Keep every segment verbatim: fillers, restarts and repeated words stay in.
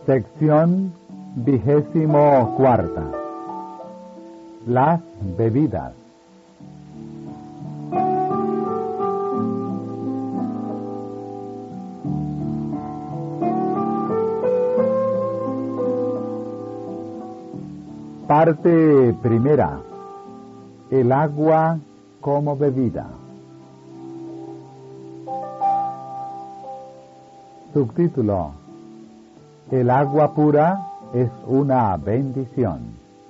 Sección vigésimo cuarta. Las bebidas. Parte primera. El agua como bebida. Subtítulo: El agua pura es una bendición.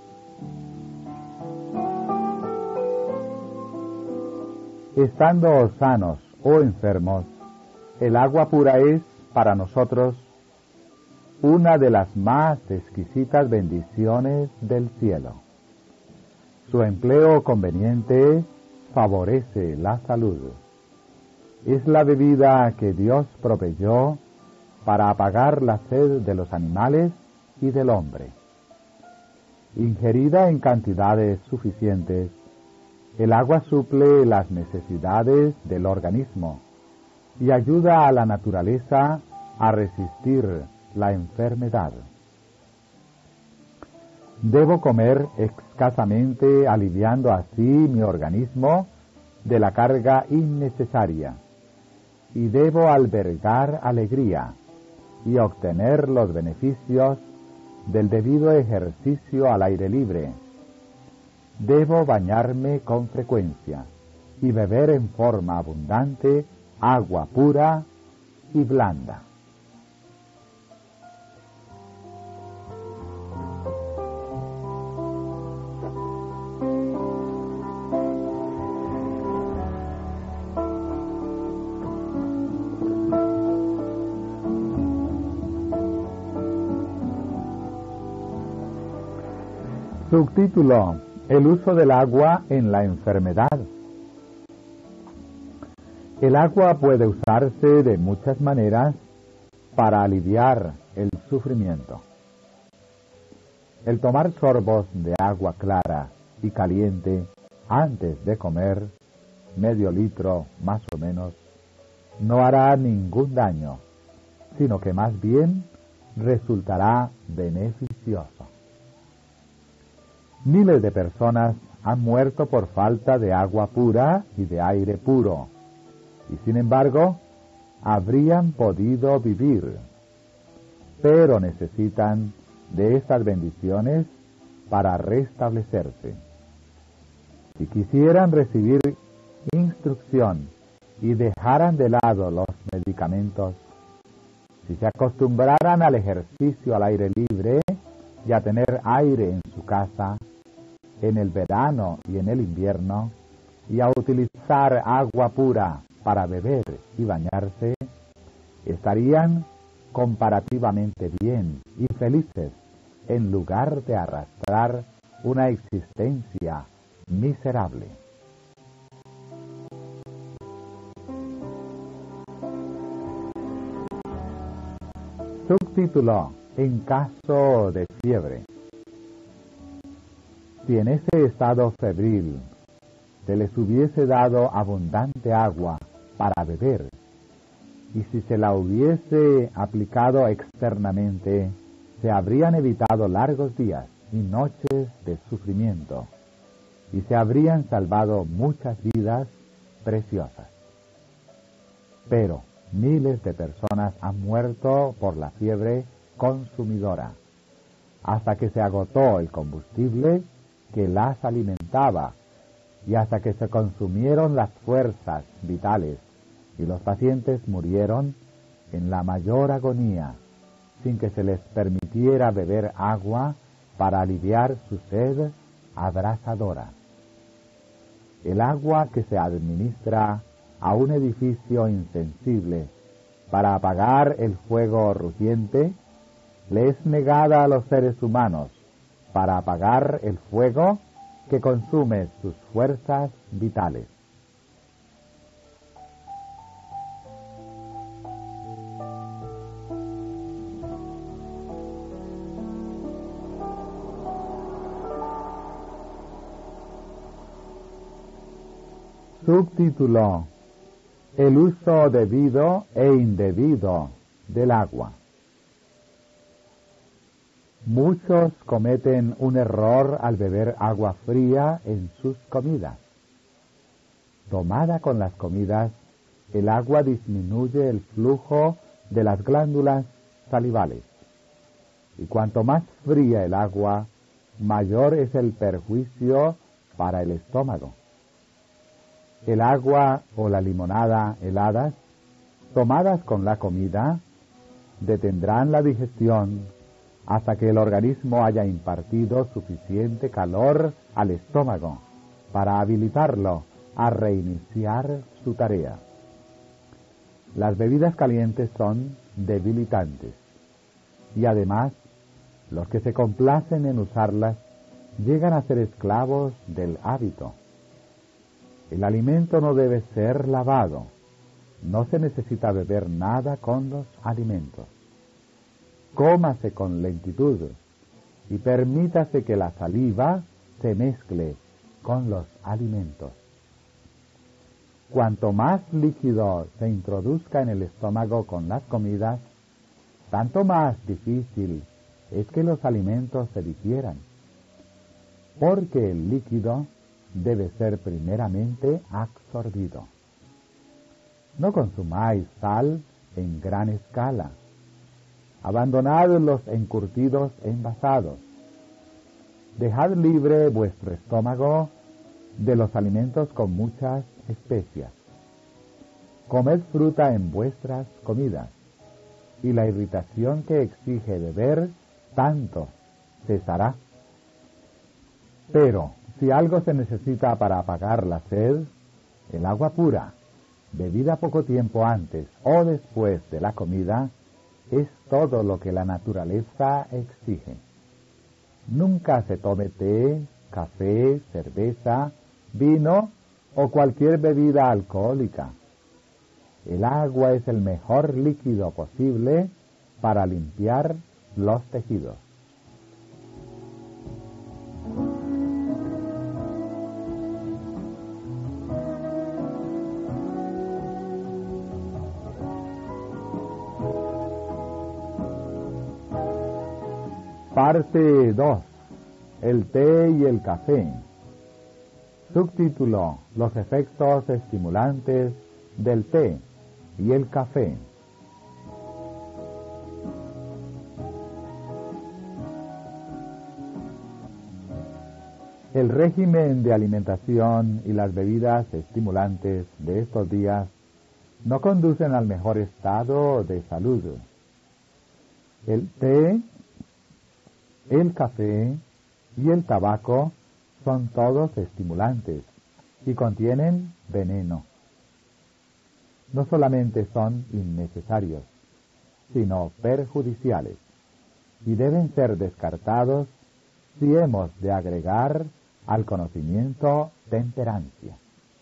Estando sanos o enfermos, el agua pura es, para nosotros, una de las más exquisitas bendiciones del cielo. Su empleo conveniente favorece la salud. Es la bebida que Dios proveyó para apagar la sed de los animales y del hombre. Ingerida en cantidades suficientes, el agua suple las necesidades del organismo y ayuda a la naturaleza a resistir la enfermedad. Debo comer escasamente, aliviando así mi organismo de la carga innecesaria, y debo albergar alegría y obtener los beneficios del debido ejercicio al aire libre. Debo bañarme con frecuencia y beber en forma abundante agua pura y blanda. Subtítulo: El uso del agua en la enfermedad. El agua puede usarse de muchas maneras para aliviar el sufrimiento. El tomar sorbos de agua clara y caliente antes de comer, medio litro más o menos, no hará ningún daño, sino que más bien resultará beneficioso. Miles de personas han muerto por falta de agua pura y de aire puro, y sin embargo, habrían podido vivir, pero necesitan de estas bendiciones para restablecerse. Si quisieran recibir instrucción y dejaran de lado los medicamentos, si se acostumbraran al ejercicio al aire libre y a tener aire en su casa, en el verano y en el invierno, y a utilizar agua pura para beber y bañarse, estarían comparativamente bien y felices en lugar de arrastrar una existencia miserable. Subtítulo: En caso de fiebre. Si en ese estado febril se les hubiese dado abundante agua para beber, y si se la hubiese aplicado externamente, se habrían evitado largos días y noches de sufrimiento, y se habrían salvado muchas vidas preciosas. Pero miles de personas han muerto por la fiebre consumidora, hasta que se agotó el combustible que las alimentaba y hasta que se consumieron las fuerzas vitales, y los pacientes murieron en la mayor agonía, sin que se les permitiera beber agua para aliviar su sed abrasadora. El agua que se administra a un edificio insensible para apagar el fuego rugiente le es negada a los seres humanos para apagar el fuego que consume sus fuerzas vitales. Subtítulo: El uso debido e indebido del agua. Muchos cometen un error al beber agua fría en sus comidas. Tomada con las comidas, el agua disminuye el flujo de las glándulas salivales. Y cuanto más fría el agua, mayor es el perjuicio para el estómago. El agua o la limonada heladas, tomadas con la comida, detendrán la digestión hasta que el organismo haya impartido suficiente calor al estómago para habilitarlo a reiniciar su tarea. Las bebidas calientes son debilitantes y además los que se complacen en usarlas llegan a ser esclavos del hábito. El alimento no debe ser lavado. No se necesita beber nada con los alimentos. Cómase con lentitud y permítase que la saliva se mezcle con los alimentos. Cuanto más líquido se introduzca en el estómago con las comidas, tanto más difícil es que los alimentos se difieran, porque el líquido debe ser primeramente absorbido. No consumáis sal en gran escala. Abandonad los encurtidos envasados. Dejad libre vuestro estómago de los alimentos con muchas especias. Comed fruta en vuestras comidas, y la irritación que exige beber tanto cesará. Pero si algo se necesita para apagar la sed, el agua pura, bebida poco tiempo antes o después de la comida, es todo lo que la naturaleza exige. Nunca se tome té, café, cerveza, vino o cualquier bebida alcohólica. El agua es el mejor líquido posible para limpiar los tejidos. Parte dos. El té y el café. Subtítulo: Los efectos estimulantes del té y el café. El régimen de alimentación y las bebidas estimulantes de estos días no conducen al mejor estado de salud. El té, el café y el tabaco son todos estimulantes y contienen veneno. No solamente son innecesarios, sino perjudiciales, y deben ser descartados si hemos de agregar al conocimiento temperancia.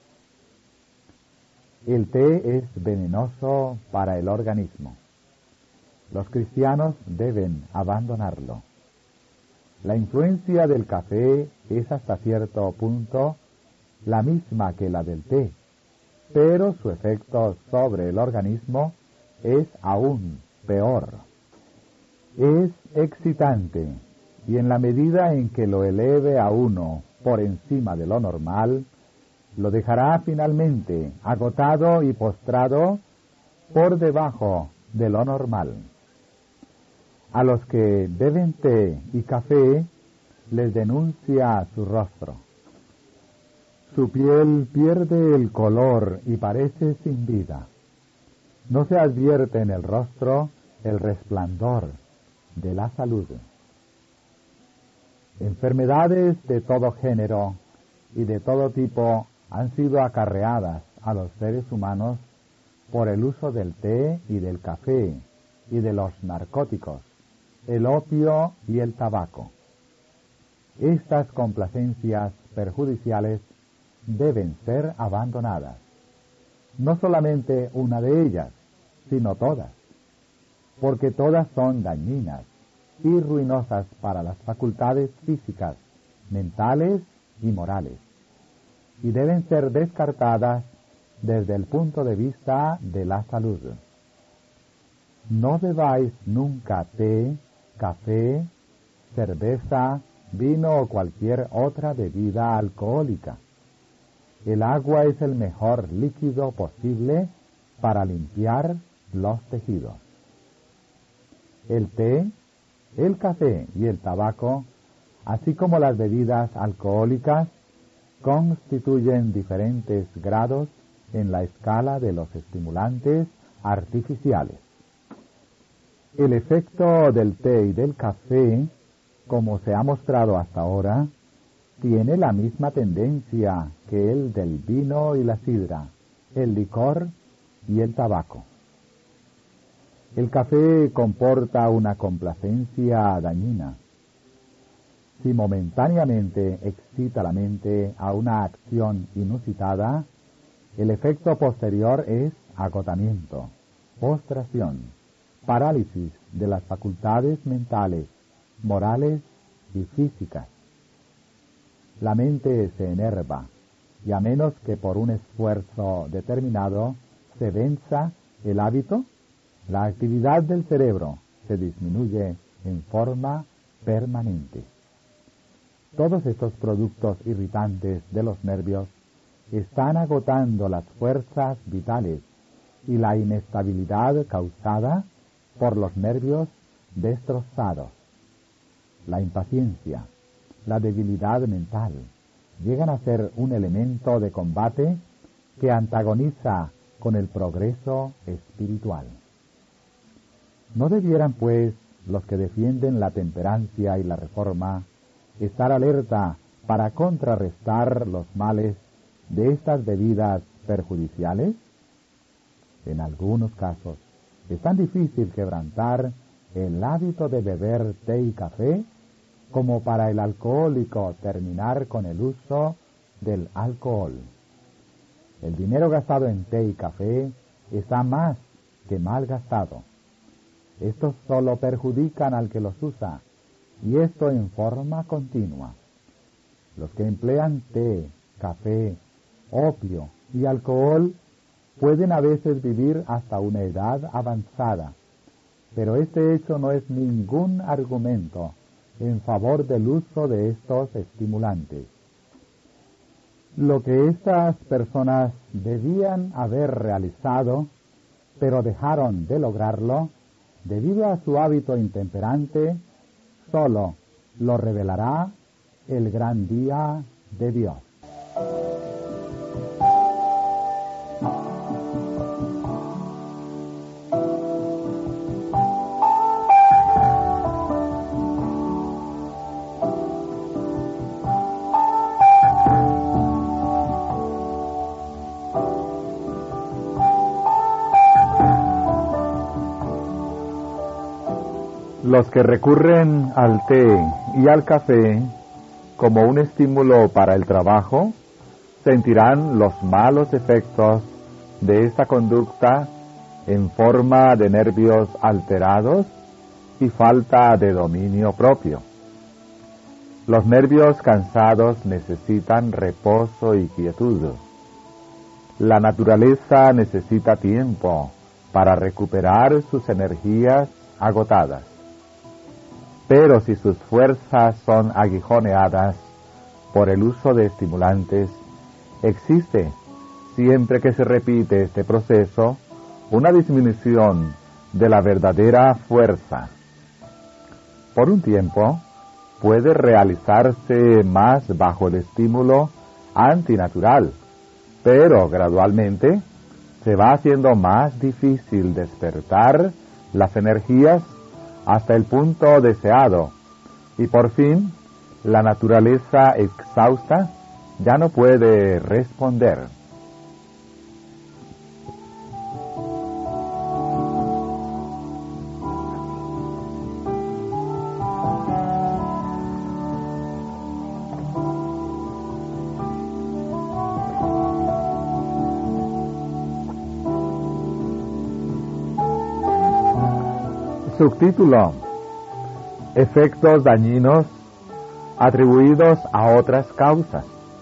El té es venenoso para el organismo. Los cristianos deben abandonarlo. La influencia del café es hasta cierto punto la misma que la del té, pero su efecto sobre el organismo es aún peor. Es excitante, y en la medida en que lo eleve a uno por encima de lo normal, lo dejará finalmente agotado y postrado por debajo de lo normal. A los que beben té y café les denuncia su rostro. Su piel pierde el color y parece sin vida. No se advierte en el rostro el resplandor de la salud. Enfermedades de todo género y de todo tipo han sido acarreadas a los seres humanos por el uso del té y del café y de los narcóticos, el opio y el tabaco. Estas complacencias perjudiciales deben ser abandonadas. No solamente una de ellas, sino todas, porque todas son dañinas y ruinosas para las facultades físicas, mentales y morales, y deben ser descartadas desde el punto de vista de la salud. No bebáis nunca té, café, cerveza, vino o cualquier otra bebida alcohólica. El agua es el mejor líquido posible para limpiar los tejidos. El té, el café y el tabaco, así como las bebidas alcohólicas, constituyen diferentes grados en la escala de los estimulantes artificiales. El efecto del té y del café, como se ha mostrado hasta ahora, tiene la misma tendencia que el del vino y la sidra, el licor y el tabaco. El café comporta una complacencia dañina. Si momentáneamente excita la mente a una acción inusitada, el efecto posterior es agotamiento, postración, parálisis de las facultades mentales, morales y físicas. La mente se enerva, y a menos que por un esfuerzo determinado se venza el hábito, la actividad del cerebro se disminuye en forma permanente. Todos estos productos irritantes de los nervios están agotando las fuerzas vitales y la inestabilidad causada por los nervios destrozados. La impaciencia, la debilidad mental, llegan a ser un elemento de combate que antagoniza con el progreso espiritual. ¿No debieran, pues, los que defienden la temperancia y la reforma estar alerta para contrarrestar los males de estas bebidas perjudiciales? En algunos casos, es tan difícil quebrantar el hábito de beber té y café como para el alcohólico terminar con el uso del alcohol. El dinero gastado en té y café está más que mal gastado. Estos solo perjudican al que los usa, y esto en forma continua. Los que emplean té, café, opio y alcohol pueden a veces vivir hasta una edad avanzada, pero este hecho no es ningún argumento en favor del uso de estos estimulantes. Lo que estas personas debían haber realizado, pero dejaron de lograrlo, debido a su hábito intemperante, solo lo revelará el gran día de Dios. Los que recurren al té y al café como un estímulo para el trabajo sentirán los malos efectos de esta conducta en forma de nervios alterados y falta de dominio propio. Los nervios cansados necesitan reposo y quietud. La naturaleza necesita tiempo para recuperar sus energías agotadas. Pero si sus fuerzas son aguijoneadas por el uso de estimulantes, existe, siempre que se repite este proceso, una disminución de la verdadera fuerza. Por un tiempo, puede realizarse más bajo el estímulo antinatural, pero gradualmente se va haciendo más difícil despertar las energías hasta el punto deseado, y por fin la naturaleza exhausta ya no puede responder. Subtítulo: Efectos dañinos atribuidos a otras causas.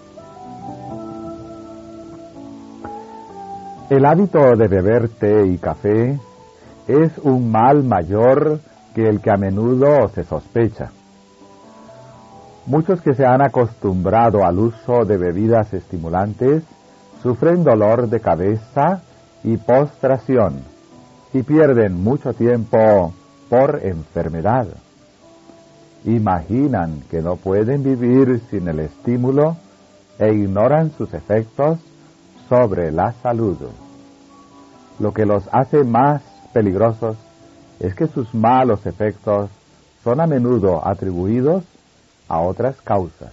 El hábito de beber té y café es un mal mayor que el que a menudo se sospecha. Muchos que se han acostumbrado al uso de bebidas estimulantes sufren dolor de cabeza y postración y pierden mucho tiempo por enfermedad. Imaginan que no pueden vivir sin el estímulo e ignoran sus efectos sobre la salud. Lo que los hace más peligrosos es que sus malos efectos son a menudo atribuidos a otras causas.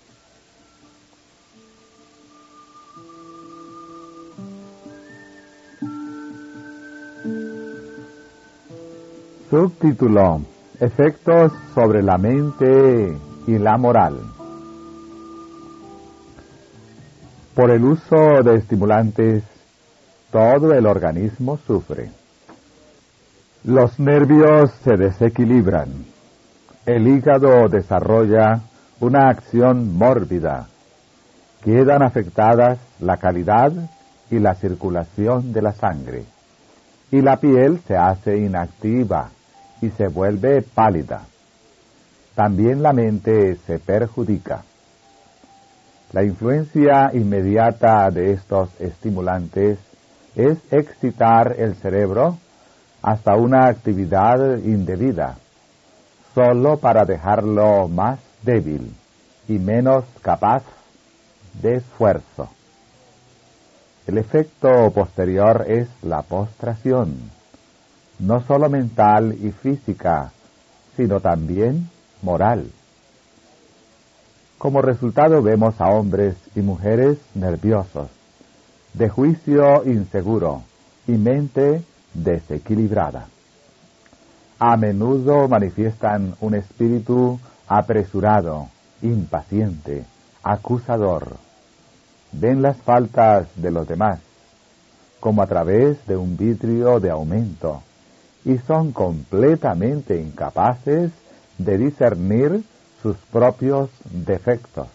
Subtítulo: Efectos sobre la mente y la moral. Por el uso de estimulantes, todo el organismo sufre. Los nervios se desequilibran. El hígado desarrolla una acción mórbida. Quedan afectadas la calidad y la circulación de la sangre. Y la piel se hace inactiva y se vuelve pálida. También la mente se perjudica. La influencia inmediata de estos estimulantes es excitar el cerebro hasta una actividad indebida, solo para dejarlo más débil y menos capaz de esfuerzo. El efecto posterior es la postración, no solo mental y física, sino también moral. Como resultado vemos a hombres y mujeres nerviosos, de juicio inseguro y mente desequilibrada. A menudo manifiestan un espíritu apresurado, impaciente, acusador. Ven las faltas de los demás, como a través de un vidrio de aumento, y son completamente incapaces de discernir sus propios defectos.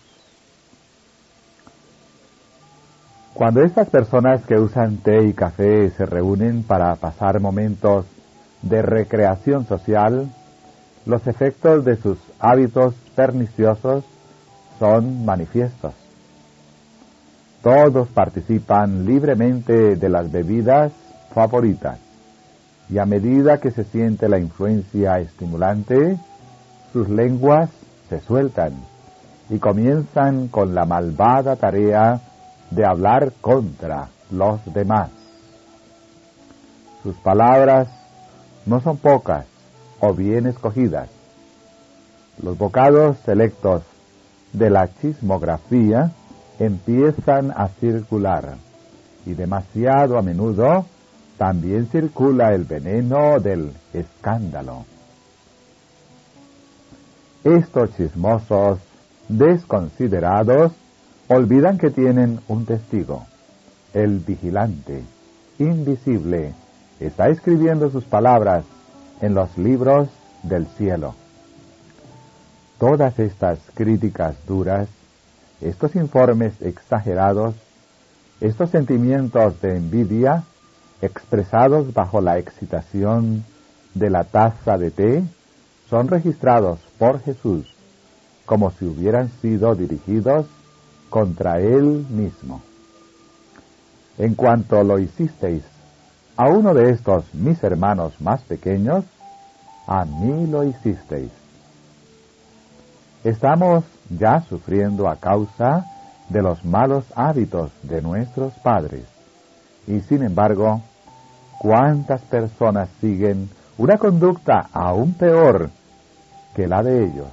Cuando estas personas que usan té y café se reúnen para pasar momentos de recreación social, los efectos de sus hábitos perniciosos son manifiestos. Todos participan libremente de las bebidas favoritas, y a medida que se siente la influencia estimulante, sus lenguas se sueltan y comienzan con la malvada tarea de hablar contra los demás. Sus palabras no son pocas o bien escogidas. Los bocados selectos de la chismografía empiezan a circular, y demasiado a menudo también circula el veneno del escándalo. Estos chismosos desconsiderados olvidan que tienen un testigo. El vigilante, invisible, está escribiendo sus palabras en los libros del cielo. Todas estas críticas duras, estos informes exagerados, estos sentimientos de envidia, expresados bajo la excitación de la taza de té, son registrados por Jesús como si hubieran sido dirigidos contra Él mismo. En cuanto lo hicisteis a uno de estos mis hermanos más pequeños, a mí lo hicisteis. Estamos ya sufriendo a causa de los malos hábitos de nuestros padres, y sin embargo, ¿cuántas personas siguen una conducta aún peor que la de ellos?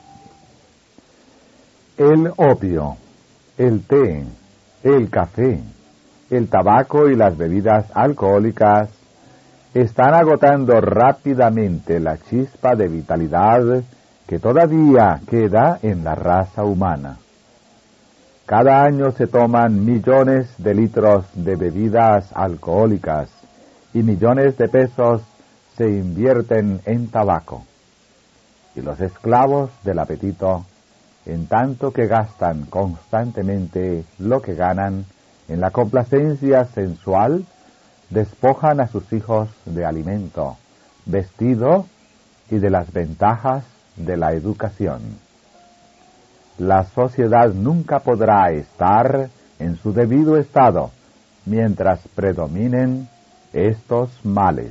El opio, el té, el café, el tabaco y las bebidas alcohólicas están agotando rápidamente la chispa de vitalidad que todavía queda en la raza humana. Cada año se toman millones de litros de bebidas alcohólicas y millones de pesos se invierten en tabaco. Y los esclavos del apetito, en tanto que gastan constantemente lo que ganan en la complacencia sensual, despojan a sus hijos de alimento, vestido y de las ventajas de la educación. la sociedad nunca podrá estar en su debido estado mientras predominen estos males.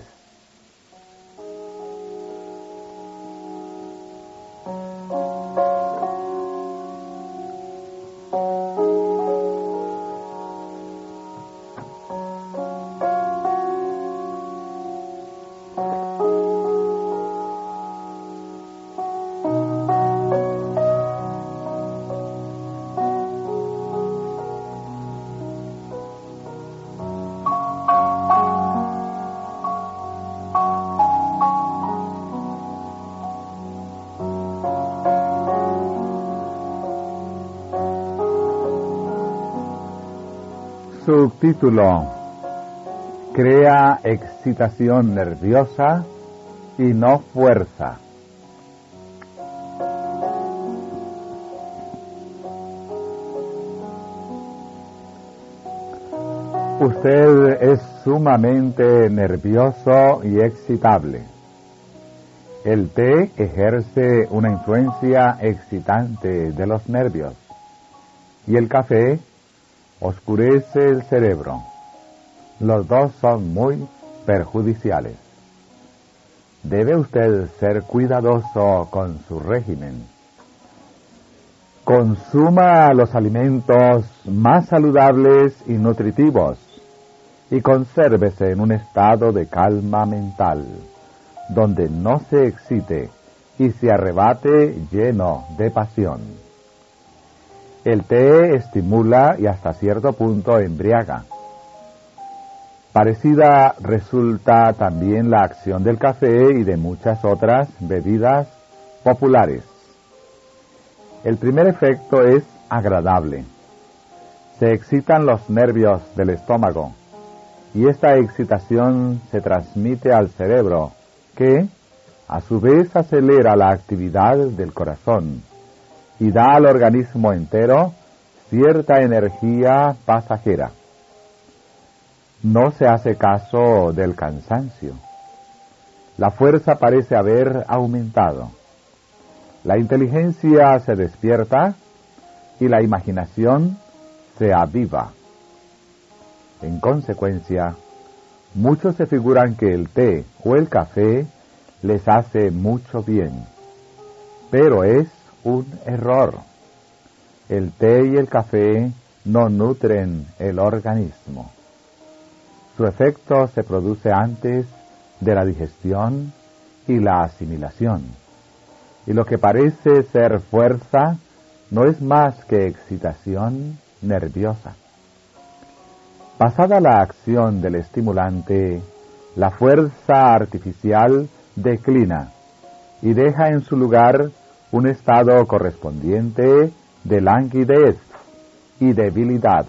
Subtítulo: Crea excitación nerviosa y no fuerza. Usted es sumamente nervioso y excitable. El té ejerce una influencia excitante de los nervios y el café oscurece el cerebro. Los dos son muy perjudiciales. Debe usted ser cuidadoso con su régimen. Consuma los alimentos más saludables y nutritivos y consérvese en un estado de calma mental, donde no se excite y se arrebate lleno de pasión. El té estimula y hasta cierto punto embriaga. Parecida resulta también la acción del café y de muchas otras bebidas populares. El primer efecto es agradable. Se excitan los nervios del estómago y esta excitación se transmite al cerebro, que a su vez acelera la actividad del corazón y da al organismo entero cierta energía pasajera. No se hace caso del cansancio. La fuerza parece haber aumentado. La inteligencia se despierta y la imaginación se aviva. En consecuencia, muchos se figuran que el té o el café les hace mucho bien, pero es un error. El té y el café no nutren el organismo. Su efecto se produce antes de la digestión y la asimilación. Y lo que parece ser fuerza no es más que excitación nerviosa. Pasada la acción del estimulante, la fuerza artificial declina y deja en su lugar un estado correspondiente de languidez y debilidad.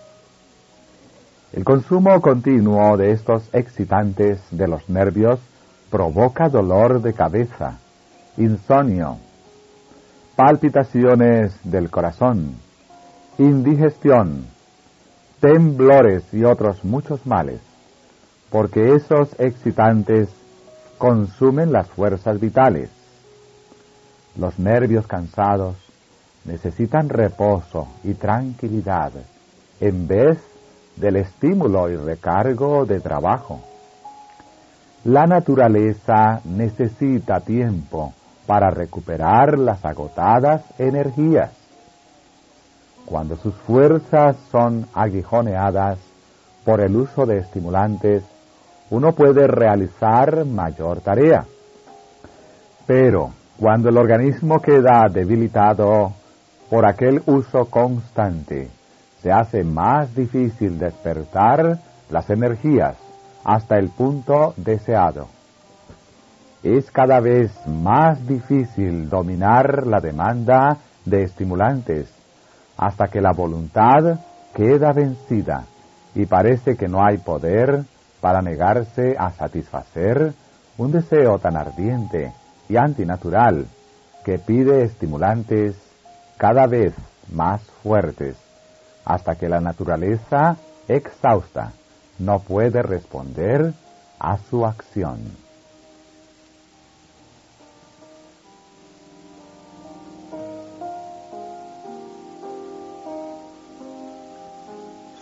El consumo continuo de estos excitantes de los nervios provoca dolor de cabeza, insomnio, palpitaciones del corazón, indigestión, temblores y otros muchos males, porque esos excitantes consumen las fuerzas vitales. Los nervios cansados necesitan reposo y tranquilidad en vez del estímulo y recargo de trabajo. La naturaleza necesita tiempo para recuperar las agotadas energías. Cuando sus fuerzas son aguijoneadas por el uso de estimulantes, uno puede realizar mayor tarea. Pero cuando el organismo queda debilitado por aquel uso constante, se hace más difícil despertar las energías hasta el punto deseado. Es cada vez más difícil dominar la demanda de estimulantes, hasta que la voluntad queda vencida y parece que no hay poder para negarse a satisfacer un deseo tan ardiente y antinatural que pide estimulantes cada vez más fuertes, hasta que la naturaleza exhausta no puede responder a su acción.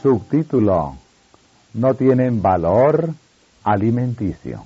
Subtítulo: no tienen valor alimenticio.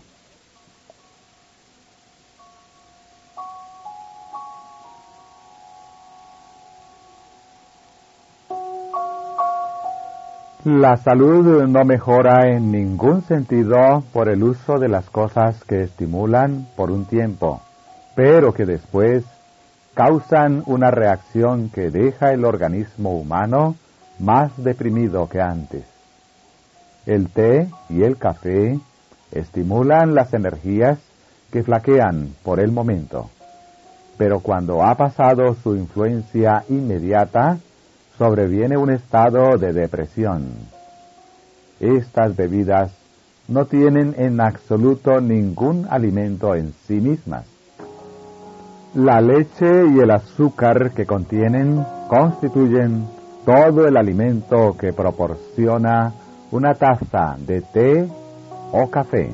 La salud no mejora en ningún sentido por el uso de las cosas que estimulan por un tiempo, pero que después causan una reacción que deja el organismo humano más deprimido que antes. El té y el café estimulan las energías que flaquean por el momento, pero cuando ha pasado su influencia inmediata, sobreviene un estado de depresión. Estas bebidas no tienen en absoluto ningún alimento en sí mismas. La leche y el azúcar que contienen constituyen todo el alimento que proporciona una taza de té o café.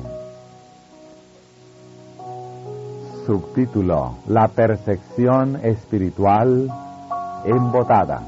Subtítulo: la percepción espiritual embotada.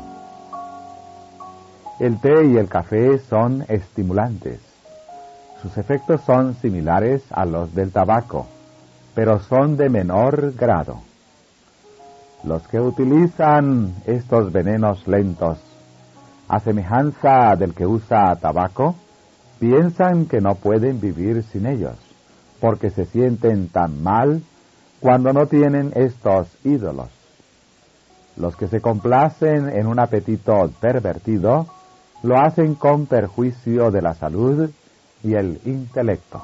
El té y el café son estimulantes. Sus efectos son similares a los del tabaco, pero son de menor grado. Los que utilizan estos venenos lentos, a semejanza del que usa tabaco, piensan que no pueden vivir sin ellos, porque se sienten tan mal cuando no tienen estos ídolos. Los que se complacen en un apetito pervertido, lo hacen con perjuicio de la salud y el intelecto.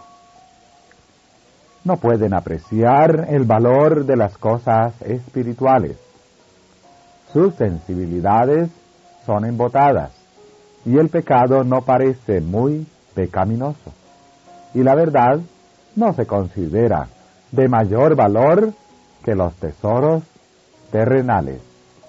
No pueden apreciar el valor de las cosas espirituales. Sus sensibilidades son embotadas, y el pecado no parece muy pecaminoso, y la verdad no se considera de mayor valor que los tesoros terrenales.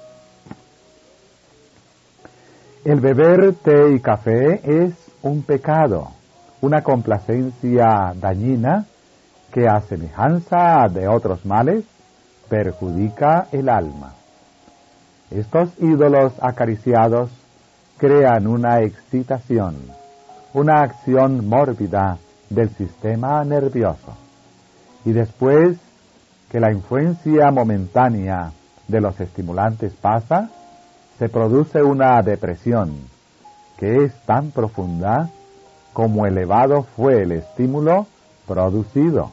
El beber té y café es un pecado, una complacencia dañina que, a semejanza de otros males, perjudica el alma. Estos ídolos acariciados crean una excitación, una acción mórbida del sistema nervioso, y después que la influencia momentánea de los estimulantes pasa, se produce una depresión que es tan profunda como elevado fue el estímulo producido.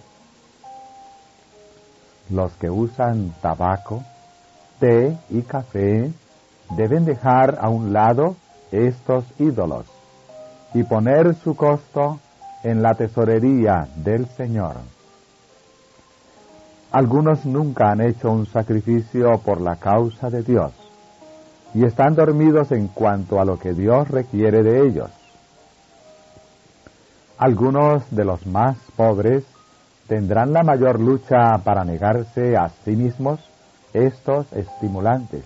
Los que usan tabaco, té y café deben dejar a un lado estos ídolos y poner su costo en la tesorería del Señor. Algunos nunca han hecho un sacrificio por la causa de Dios, y están dormidos en cuanto a lo que Dios requiere de ellos. Algunos de los más pobres tendrán la mayor lucha para negarse a sí mismos estos estimulantes.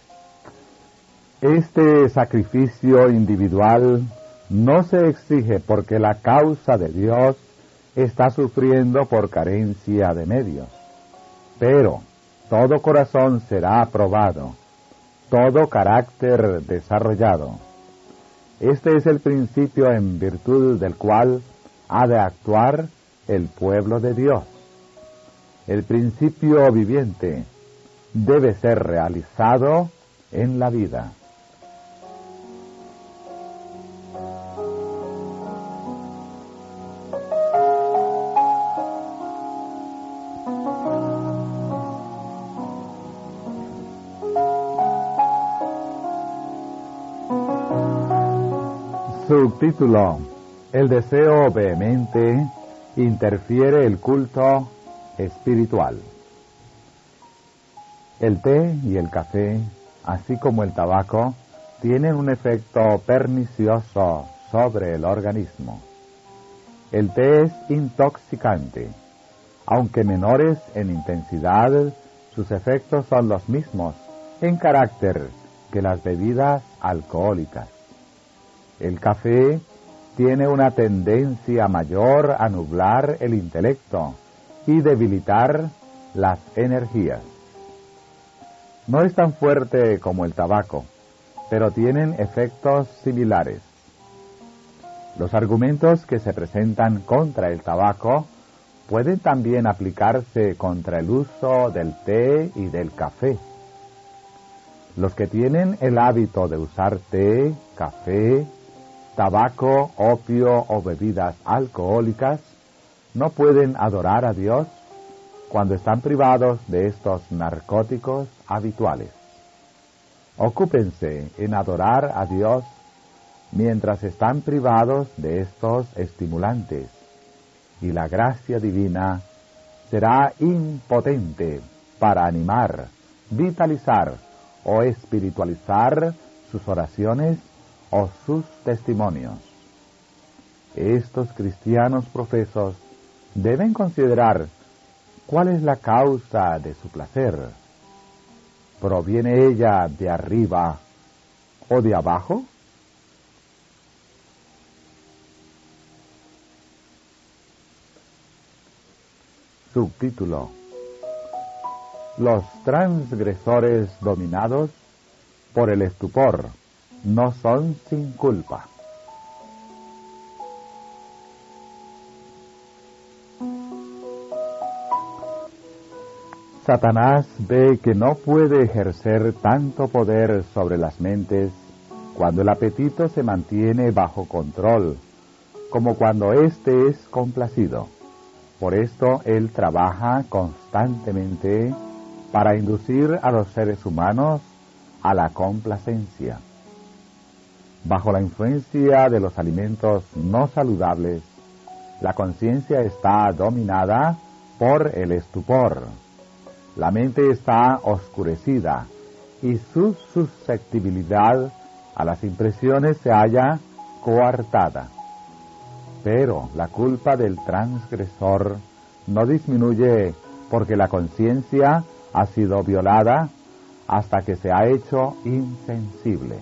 Este sacrificio individual no se exige porque la causa de Dios está sufriendo por carencia de medios, pero todo corazón será aprobado, todo carácter desarrollado. Este es el principio en virtud del cual ha de actuar el pueblo de Dios. El principio viviente debe ser realizado en la vida. Subtítulo: el deseo vehemente interfiere el culto espiritual. El té y el café, así como el tabaco, tienen un efecto pernicioso sobre el organismo. El té es intoxicante. Aunque menores en intensidad, sus efectos son los mismos en carácter que las bebidas alcohólicas. El café tiene una tendencia mayor a nublar el intelecto y debilitar las energías. No es tan fuerte como el tabaco, pero tienen efectos similares. Los argumentos que se presentan contra el tabaco pueden también aplicarse contra el uso del té y del café. Los que tienen el hábito de usar té, café, tabaco, opio o bebidas alcohólicas no pueden adorar a Dios cuando están privados de estos narcóticos habituales. Ocúpense en adorar a Dios mientras están privados de estos estimulantes, y la gracia divina será impotente para animar, vitalizar o espiritualizar sus oraciones o sus testimonios. Estos cristianos profesos deben considerar cuál es la causa de su placer. ¿Proviene ella de arriba o de abajo? Subtítulo: Los transgresores dominados por el estupor no son sin culpa. Satanás ve que no puede ejercer tanto poder sobre las mentes cuando el apetito se mantiene bajo control, como cuando éste es complacido. Por esto él trabaja constantemente para inducir a los seres humanos a la complacencia. Bajo la influencia de los alimentos no saludables, la conciencia está dominada por el estupor. La mente está oscurecida y su susceptibilidad a las impresiones se halla coartada. Pero la culpa del transgresor no disminuye porque la conciencia ha sido violada hasta que se ha hecho insensible.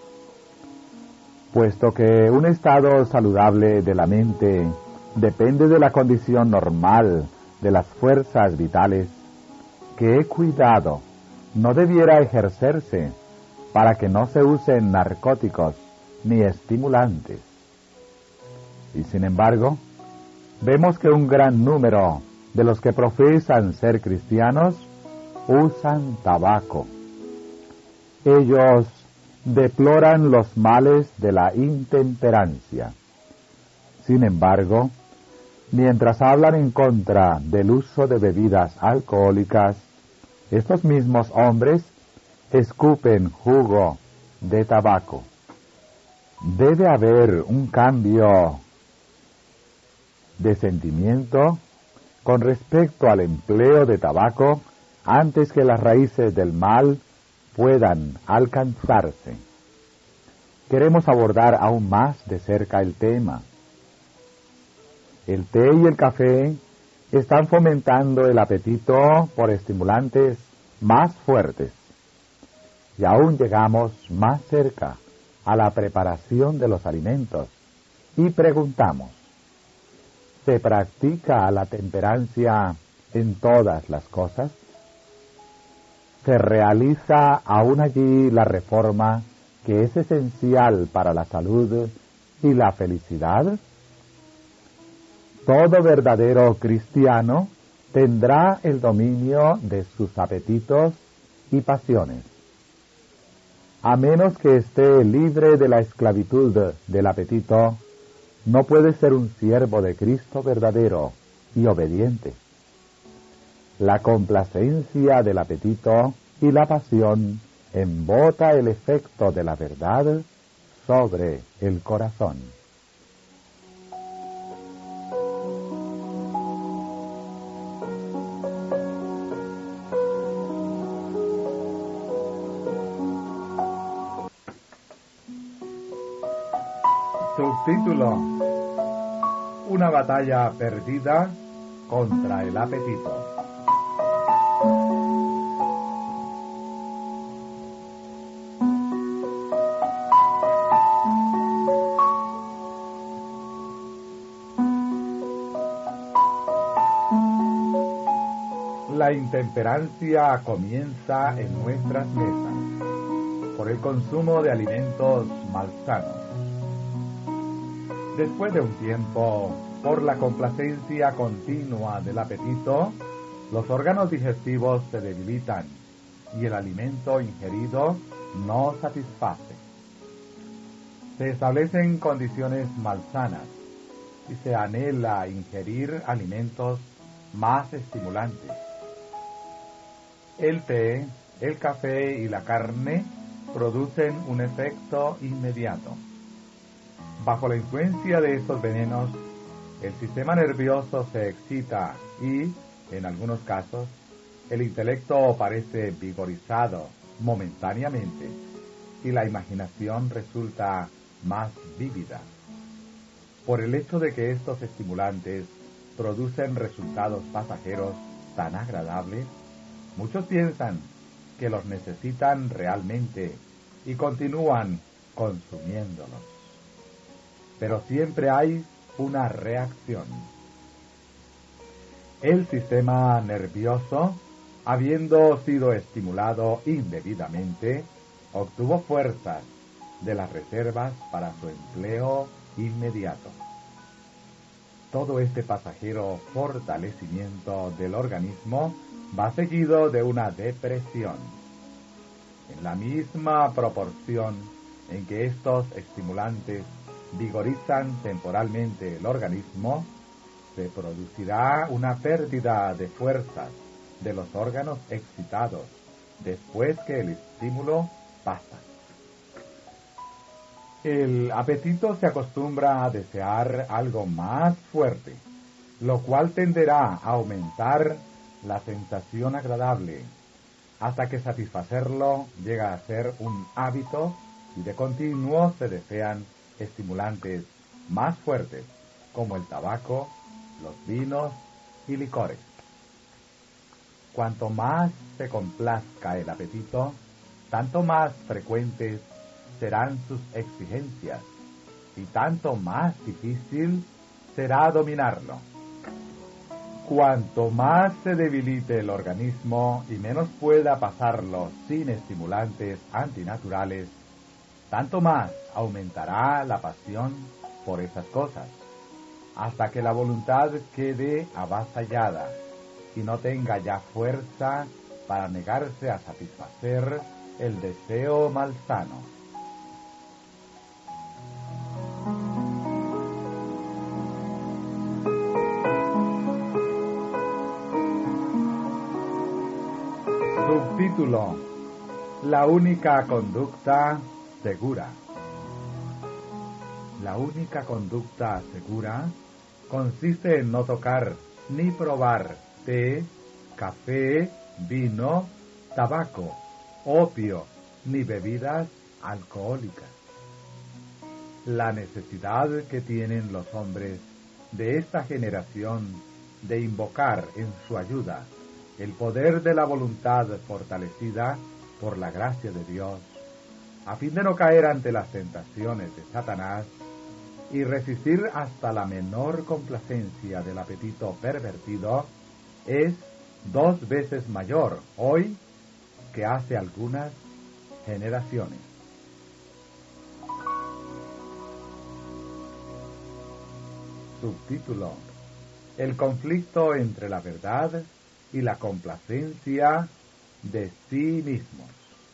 Puesto que un estado saludable de la mente depende de la condición normal de las fuerzas vitales, ¿qué cuidado no debiera ejercerse para que no se usen narcóticos ni estimulantes? Y sin embargo, vemos que un gran número de los que profesan ser cristianos usan tabaco. Ellos deploran los males de la intemperancia. Sin embargo, mientras hablan en contra del uso de bebidas alcohólicas, estos mismos hombres escupen jugo de tabaco. Debe haber un cambio de sentimiento con respecto al empleo de tabaco antes que las raíces del mal puedan alcanzarse. Queremos abordar aún más de cerca el tema. El té y el café están fomentando el apetito por estimulantes más fuertes. Y aún llegamos más cerca a la preparación de los alimentos y preguntamos: ¿se practica la temperancia en todas las cosas? ¿Se realiza aún allí la reforma que es esencial para la salud y la felicidad? Todo verdadero cristiano tendrá el dominio de sus apetitos y pasiones. A menos que esté libre de la esclavitud del apetito, no puede ser un siervo de Cristo verdadero y obediente. La complacencia del apetito y la pasión embota el efecto de la verdad sobre el corazón. Subtítulo: Una batalla perdida contra el apetito. La intemperancia comienza en nuestras mesas por el consumo de alimentos malsanos. Después de un tiempo, por la complacencia continua del apetito, los órganos digestivos se debilitan y el alimento ingerido no satisface. Se establecen condiciones malsanas y se anhela ingerir alimentos más estimulantes. El té, el café y la carne producen un efecto inmediato. Bajo la influencia de estos venenos, el sistema nervioso se excita y, en algunos casos, el intelecto parece vigorizado momentáneamente y la imaginación resulta más vívida. Por el hecho de que estos estimulantes producen resultados pasajeros tan agradables, muchos piensan que los necesitan realmente y continúan consumiéndolos. Pero siempre hay una reacción. El sistema nervioso, habiendo sido estimulado indebidamente, obtuvo fuerzas de las reservas para su empleo inmediato. Todo este pasajero fortalecimiento del organismo va seguido de una depresión. En la misma proporción en que estos estimulantes vigorizan temporalmente el organismo, se producirá una pérdida de fuerzas de los órganos excitados después que el estímulo pasa. El apetito se acostumbra a desear algo más fuerte, lo cual tenderá a aumentar la sensación agradable, hasta que satisfacerlo llega a ser un hábito y de continuo se desean estimulantes más fuertes, como el tabaco, los vinos y licores. Cuanto más se complazca el apetito, tanto más frecuentes serán sus exigencias y tanto más difícil será dominarlo. Cuanto más se debilite el organismo y menos pueda pasarlo sin estimulantes antinaturales, tanto más aumentará la pasión por esas cosas, hasta que la voluntad quede avasallada y no tenga ya fuerza para negarse a satisfacer el deseo malsano. Subtítulo: La única conducta segura. La única conducta segura consiste en no tocar ni probar té, café, vino, tabaco, opio, ni bebidas alcohólicas. La necesidad que tienen los hombres de esta generación de invocar en su ayuda el poder de la voluntad fortalecida por la gracia de Dios, a fin de no caer ante las tentaciones de Satanás y resistir hasta la menor complacencia del apetito pervertido, es dos veces mayor hoy que hace algunas generaciones. Subtítulo: El conflicto entre la verdad y la complacencia de sí mismos.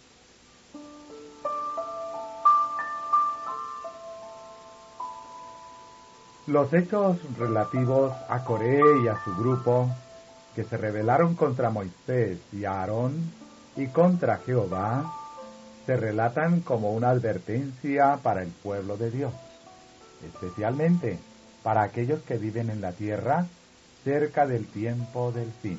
Los hechos relativos a Coré y a su grupo, que se rebelaron contra Moisés y Aarón y contra Jehová, se relatan como una advertencia para el pueblo de Dios, especialmente para aquellos que viven en la tierra cerca del tiempo del fin.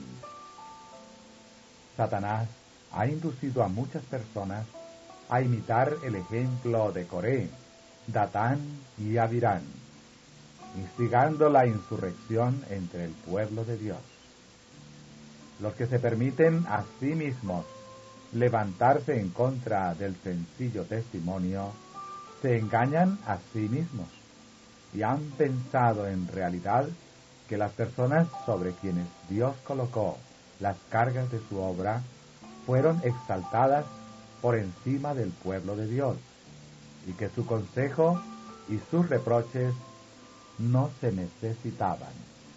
Satanás ha inducido a muchas personas a imitar el ejemplo de Coré, Datán y Abirán, instigando la insurrección entre el pueblo de Dios. Los que se permiten a sí mismos levantarse en contra del sencillo testimonio, se engañan a sí mismos y han pensado en realidad que las personas sobre quienes Dios colocó las cargas de su obra fueron exaltadas por encima del pueblo de Dios, y que su consejo y sus reproches no se necesitaban.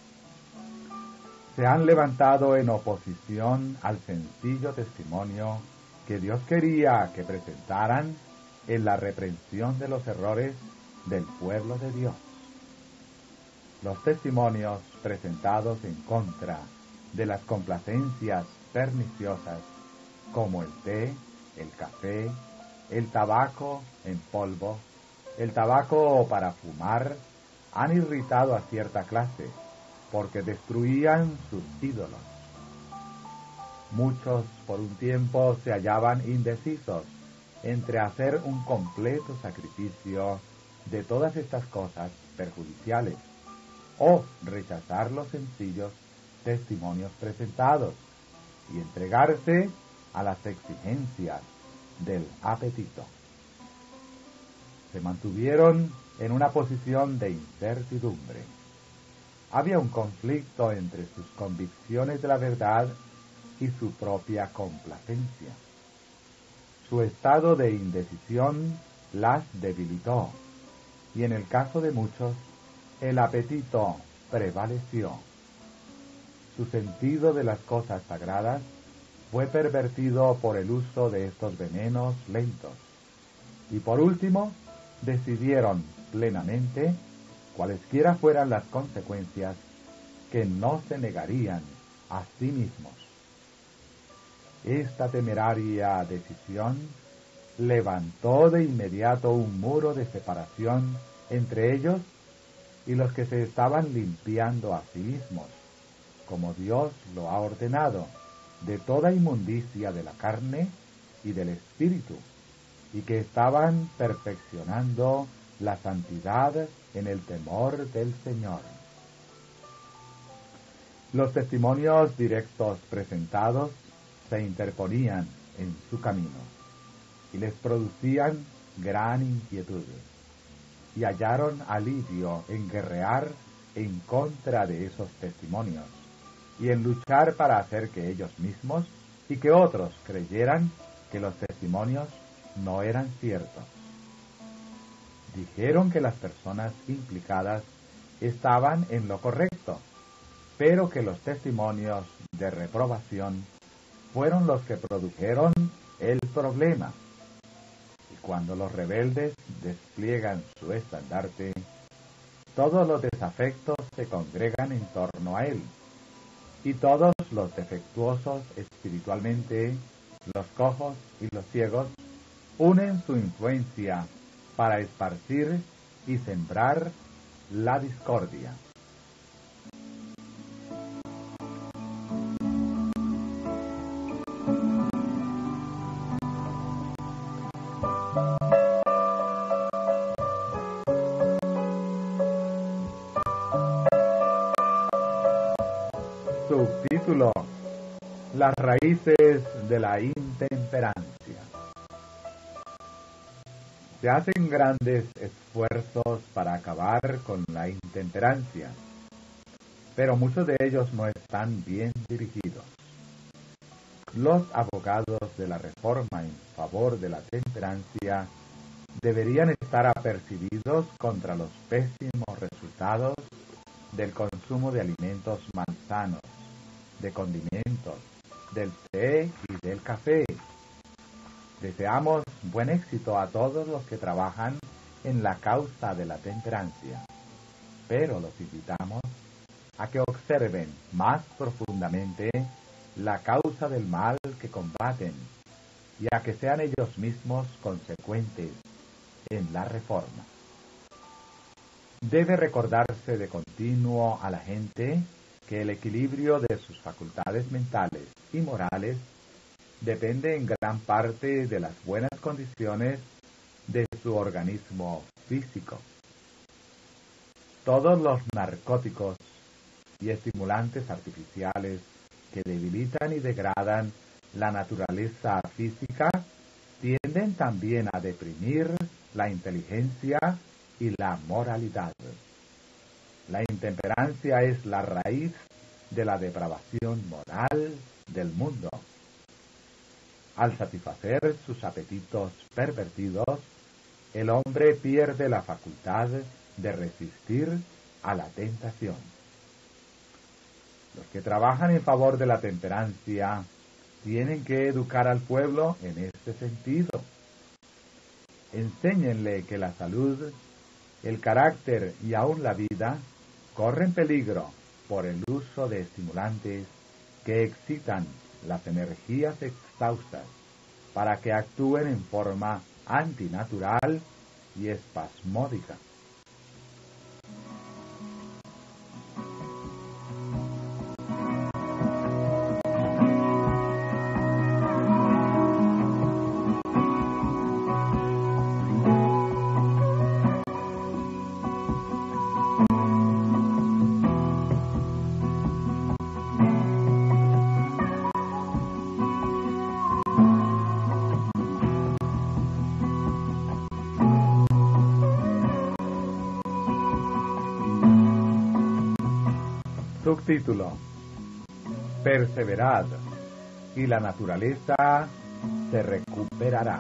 Se han levantado en oposición al sencillo testimonio que Dios quería que presentaran en la reprensión de los errores del pueblo de Dios. Los testimonios presentados en contra de las complacencias perniciosas como el té, el café, el tabaco en polvo, el tabaco para fumar, han irritado a cierta clase porque destruían sus ídolos. Muchos por un tiempo se hallaban indecisos entre hacer un completo sacrificio de todas estas cosas perjudiciales o rechazar los sencillos testimonios presentados y entregarse a las exigencias del apetito. Se mantuvieron en una posición de incertidumbre. Había un conflicto entre sus convicciones de la verdad y su propia complacencia. Su estado de indecisión las debilitó, y en el caso de muchos, el apetito prevaleció. Su sentido de las cosas sagradas fue pervertido por el uso de estos venenos lentos, y por último, decidieron plenamente, cualesquiera fueran las consecuencias, que no se negarían a sí mismos. Esta temeraria decisión levantó de inmediato un muro de separación entre ellos y los que se estaban limpiando a sí mismos, como Dios lo ha ordenado, de toda inmundicia de la carne y del espíritu, y que estaban perfeccionando la santidad en el temor del Señor. Los testimonios directos presentados se interponían en su camino y les producían gran inquietud, y hallaron alivio en guerrear en contra de esos testimonios y en luchar para hacer que ellos mismos y que otros creyeran que los testimonios no eran ciertos. Dijeron que las personas implicadas estaban en lo correcto, pero que los testimonios de reprobación fueron los que produjeron el problema. Y cuando los rebeldes despliegan su estandarte, todos los desafectos se congregan en torno a él, y todos los defectuosos espiritualmente, los cojos y los ciegos, unen su influencia para esparcir y sembrar la discordia. Subtítulo: Las raíces de la intemperancia. Se hacen grandes esfuerzos para acabar con la intemperancia, pero muchos de ellos no están bien dirigidos. Los abogados de la reforma en favor de la temperancia deberían estar apercibidos contra los pésimos resultados del consumo de alimentos malsanos, de condimentos, del té y del café. Deseamos buen éxito a todos los que trabajan en la causa de la temperancia, pero los invitamos a que observen más profundamente la causa del mal que combaten y a que sean ellos mismos consecuentes en la reforma. Debe recordarse de continuo a la gente que el equilibrio de sus facultades mentales y morales depende en gran parte de las buenas condiciones de su organismo físico. Todos los narcóticos y estimulantes artificiales que debilitan y degradan la naturaleza física tienden también a deprimir la inteligencia y la moralidad. La intemperancia es la raíz de la depravación moral del mundo. Al satisfacer sus apetitos pervertidos, el hombre pierde la facultad de resistir a la tentación. Los que trabajan en favor de la temperancia tienen que educar al pueblo en este sentido. Enséñenle que la salud, el carácter y aún la vida corren peligro por el uso de estimulantes que excitan las energías exhaustas para que actúen en forma antinatural y espasmódica. Subtítulo: Perseverad, y la naturaleza se recuperará.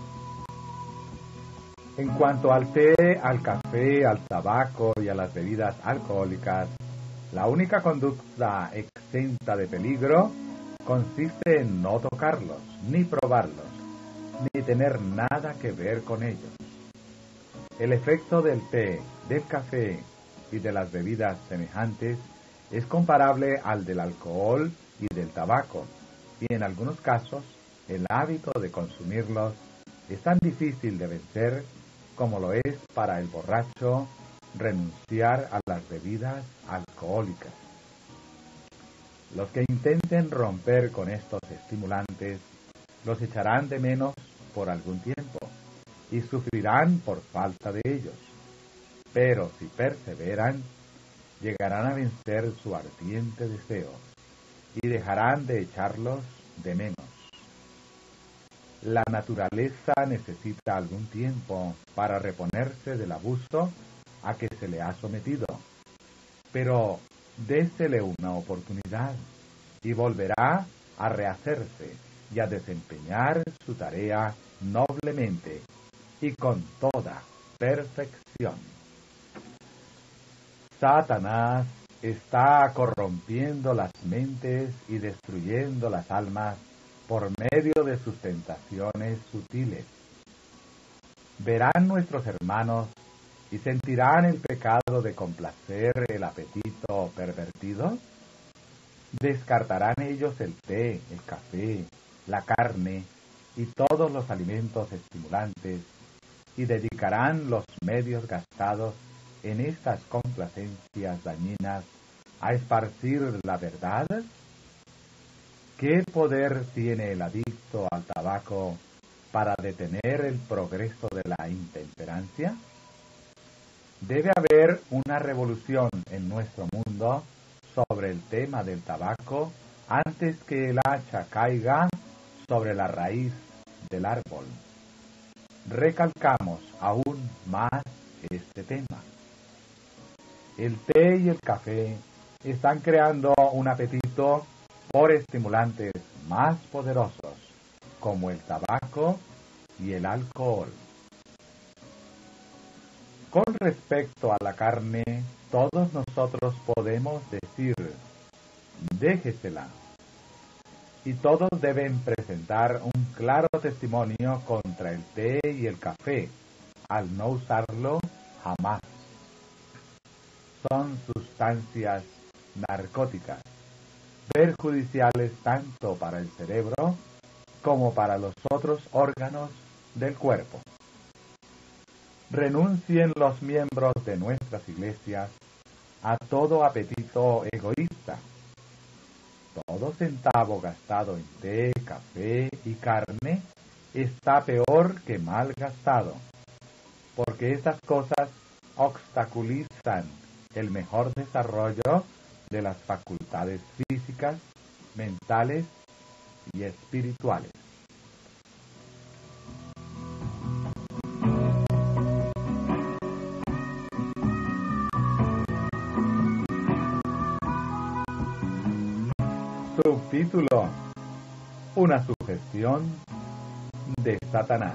En cuanto al té, al café, al tabaco y a las bebidas alcohólicas, la única conducta exenta de peligro consiste en no tocarlos, ni probarlos, ni tener nada que ver con ellos. El efecto del té, del café y de las bebidas semejantes es comparable al del alcohol y del tabaco, y en algunos casos el hábito de consumirlos es tan difícil de vencer como lo es para el borracho renunciar a las bebidas alcohólicas. Los que intenten romper con estos estimulantes los echarán de menos por algún tiempo y sufrirán por falta de ellos, pero si perseveran, llegarán a vencer su ardiente deseo y dejarán de echarlos de menos. La naturaleza necesita algún tiempo para reponerse del abuso a que se le ha sometido, pero désele una oportunidad y volverá a rehacerse y a desempeñar su tarea noblemente y con toda perfección. Satanás está corrompiendo las mentes y destruyendo las almas por medio de sus tentaciones sutiles. Verán nuestros hermanos y sentirán el pecado de complacer el apetito pervertido. Descartarán ellos el té, el café, la carne y todos los alimentos estimulantes y dedicarán los medios gastados en estas complacencias dañinas a esparcir la verdad. ¿Qué poder tiene el adicto al tabaco para detener el progreso de la intemperancia? Debe haber una revolución en nuestro mundo sobre el tema del tabaco antes que el hacha caiga sobre la raíz del árbol. Recalcamos aún más este tema. El té y el café están creando un apetito por estimulantes más poderosos, como el tabaco y el alcohol. Con respecto a la carne, todos nosotros podemos decir, déjesela. Y todos deben presentar un claro testimonio contra el té y el café, al no usarlo jamás. Son sustancias narcóticas, perjudiciales tanto para el cerebro como para los otros órganos del cuerpo. Renuncien los miembros de nuestras iglesias a todo apetito egoísta. Todo centavo gastado en té, café y carne está peor que mal gastado, porque estas cosas obstaculizan el mejor desarrollo de las facultades físicas, mentales y espirituales. Subtítulo: Una sugestión de Satanás.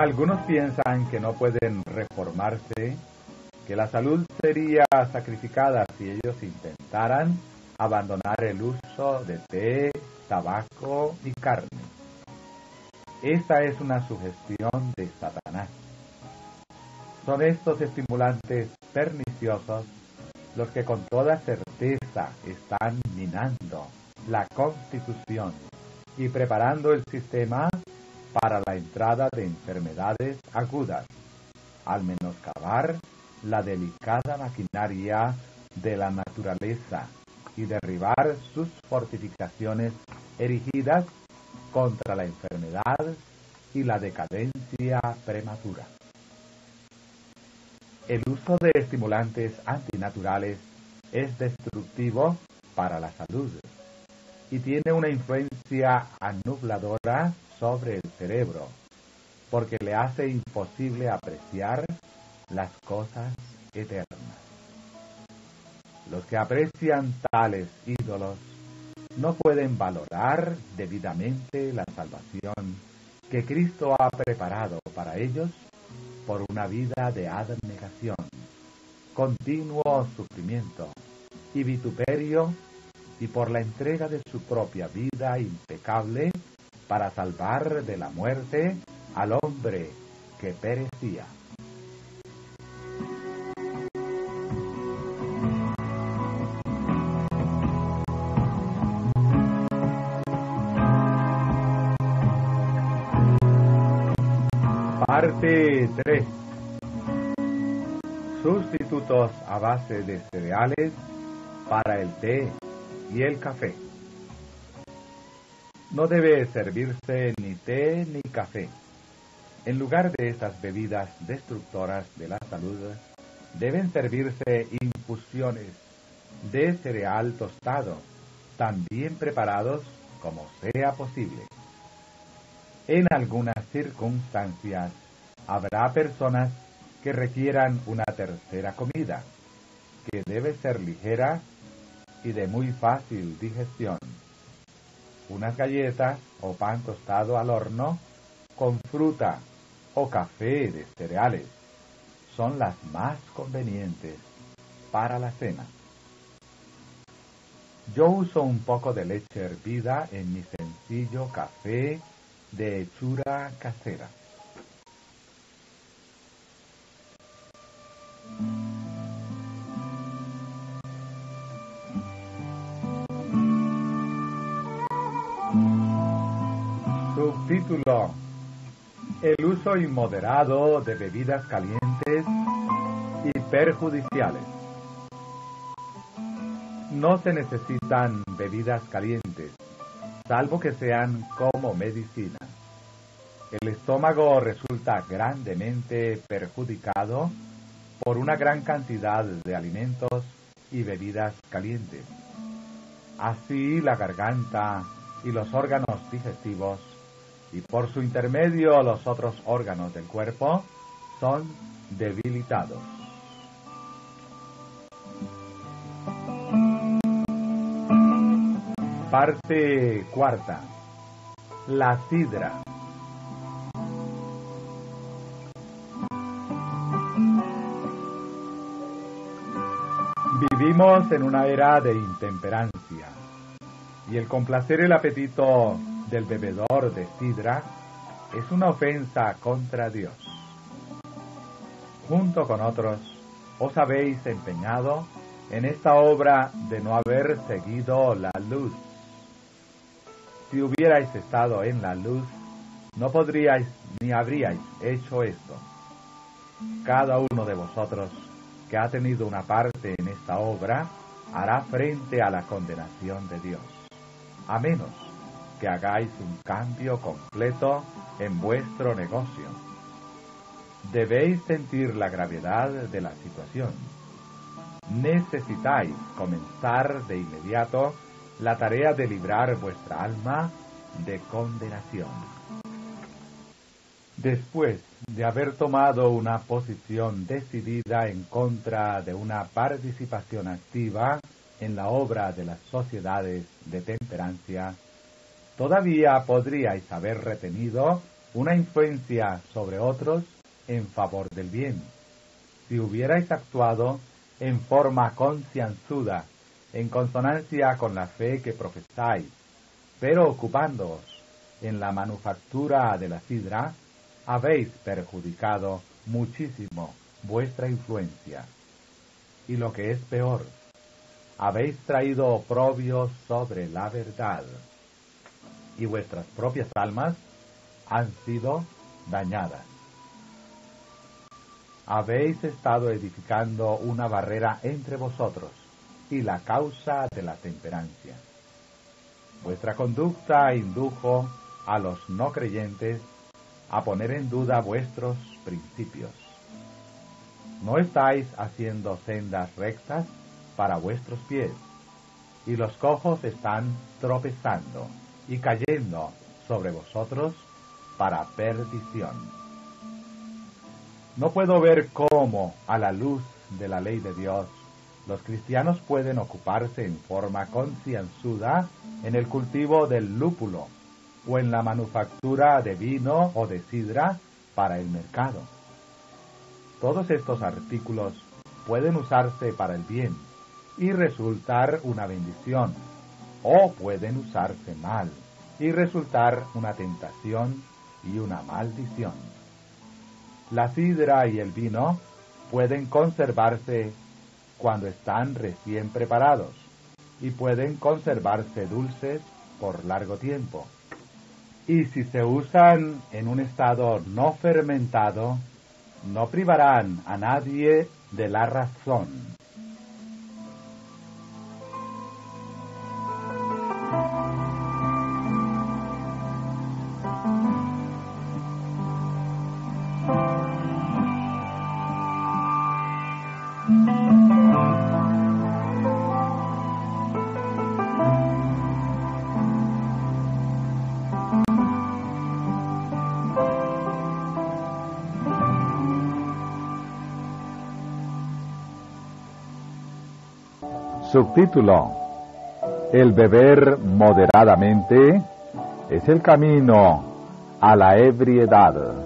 Algunos piensan que no pueden reformarse, que la salud sería sacrificada si ellos intentaran abandonar el uso de té, tabaco y carne. Esta es una sugestión de Satanás. Son estos estimulantes perniciosos los que con toda certeza están minando la constitución y preparando el sistema para la entrada de enfermedades agudas, al menoscabar la delicada maquinaria de la naturaleza y derribar sus fortificaciones erigidas contra la enfermedad y la decadencia prematura. El uso de estimulantes antinaturales es destructivo para la salud y tiene una influencia anubladora sobre el cerebro, porque le hace imposible apreciar las cosas eternas. Los que aprecian tales ídolos no pueden valorar debidamente la salvación que Cristo ha preparado para ellos por una vida de abnegación, continuo sufrimiento y vituperio, y por la entrega de su propia vida impecable para salvar de la muerte al hombre que perecía. Parte tres. Sustitutos a base de cereales para el té y el café. No debe servirse ni té ni café. En lugar de estas bebidas destructoras de la salud, deben servirse infusiones de cereal tostado, tan bien preparados como sea posible. En algunas circunstancias, habrá personas que requieran una tercera comida, que debe ser ligera y de muy fácil digestión. Unas galletas o pan tostado al horno con fruta o café de cereales son las más convenientes para la cena. Yo uso un poco de leche hervida en mi sencillo café de hechura casera. Subtítulo: El uso inmoderado de bebidas calientes y perjudiciales. No se necesitan bebidas calientes, salvo que sean como medicina. El estómago resulta grandemente perjudicado por una gran cantidad de alimentos y bebidas calientes. Así la garganta y los órganos digestivos, y por su intermedio los otros órganos del cuerpo, son debilitados. Parte cuarta. La sidra. Vivimos en una era de intemperancia, y el complacer el apetito del bebedor de sidra es una ofensa contra Dios. Junto con otros, os habéis empeñado en esta obra de no haber seguido la luz. Si hubierais estado en la luz, no podríais ni habríais hecho esto. Cada uno de vosotros que ha tenido una parte en esta obra hará frente a la condenación de Dios, a menos que hagáis un cambio completo en vuestro negocio. Debéis sentir la gravedad de la situación. Necesitáis comenzar de inmediato la tarea de librar vuestra alma de condenación. Después de haber tomado una posición decidida en contra de una participación activa en la obra de las sociedades de temperancia, todavía podríais haber retenido una influencia sobre otros en favor del bien. Si hubierais actuado en forma concienzuda, en consonancia con la fe que profesáis, pero ocupándoos en la manufactura de la sidra, habéis perjudicado muchísimo vuestra influencia. Y lo que es peor, habéis traído oprobios sobre la verdad, y vuestras propias almas han sido dañadas. Habéis estado edificando una barrera entre vosotros y la causa de la temperancia. Vuestra conducta indujo a los no creyentes a poner en duda vuestros principios. No estáis haciendo sendas rectas para vuestros pies, y los cojos están tropezando y cayendo sobre vosotros para perdición. No puedo ver cómo, a la luz de la ley de Dios, los cristianos pueden ocuparse en forma concienzuda en el cultivo del lúpulo o en la manufactura de vino o de sidra para el mercado. Todos estos artículos pueden usarse para el bien y resultar una bendición, o pueden usarse mal y resultar una tentación y una maldición. La sidra y el vino pueden conservarse cuando están recién preparados y pueden conservarse dulces por largo tiempo. Y si se usan en un estado no fermentado, no privarán a nadie de la razón. Subtítulo: El beber moderadamente es el camino a la ebriedad.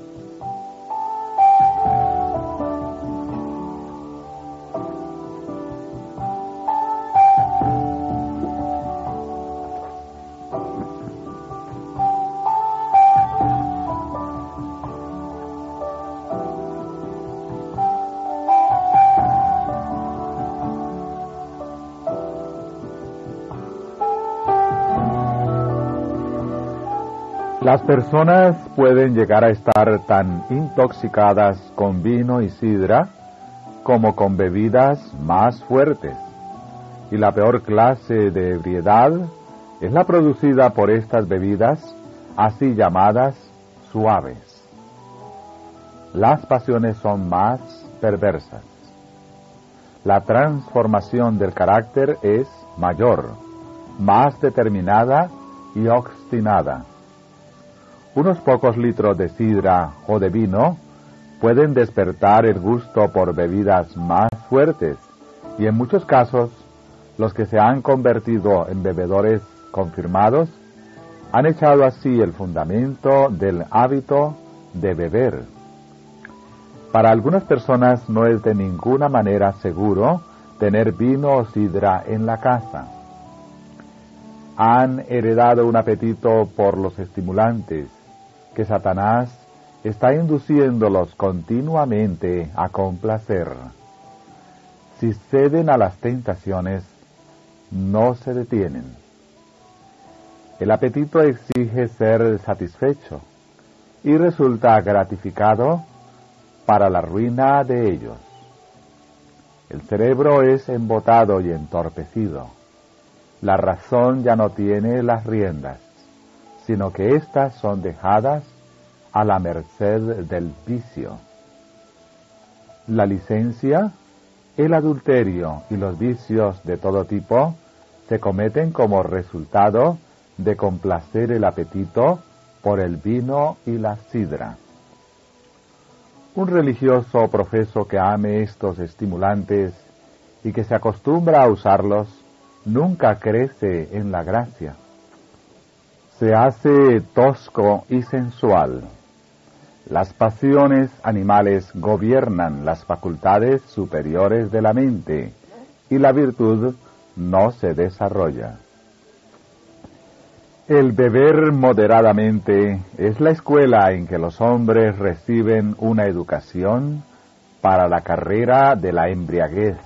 Las personas pueden llegar a estar tan intoxicadas con vino y sidra como con bebidas más fuertes, y la peor clase de ebriedad es la producida por estas bebidas, así llamadas suaves. Las pasiones son más perversas. La transformación del carácter es mayor, más determinada y obstinada. Unos pocos litros de sidra o de vino pueden despertar el gusto por bebidas más fuertes, y en muchos casos, los que se han convertido en bebedores confirmados han echado así el fundamento del hábito de beber. Para algunas personas no es de ninguna manera seguro tener vino o sidra en la casa. Han heredado un apetito por los estimulantes que Satanás está induciéndolos continuamente a complacer. Si ceden a las tentaciones, no se detienen. El apetito exige ser satisfecho y resulta gratificado para la ruina de ellos. El cerebro es embotado y entorpecido. La razón ya no tiene las riendas, sino que éstas son dejadas a la merced del vicio. La licencia, el adulterio y los vicios de todo tipo se cometen como resultado de complacer el apetito por el vino y la sidra. Un religioso profeso que ame estos estimulantes y que se acostumbra a usarlos nunca crece en la gracia. se hace tosco y sensual. Las pasiones animales gobiernan las facultades superiores de la mente y la virtud no se desarrolla. El beber moderadamente es la escuela en que los hombres reciben una educación para la carrera de la embriaguez.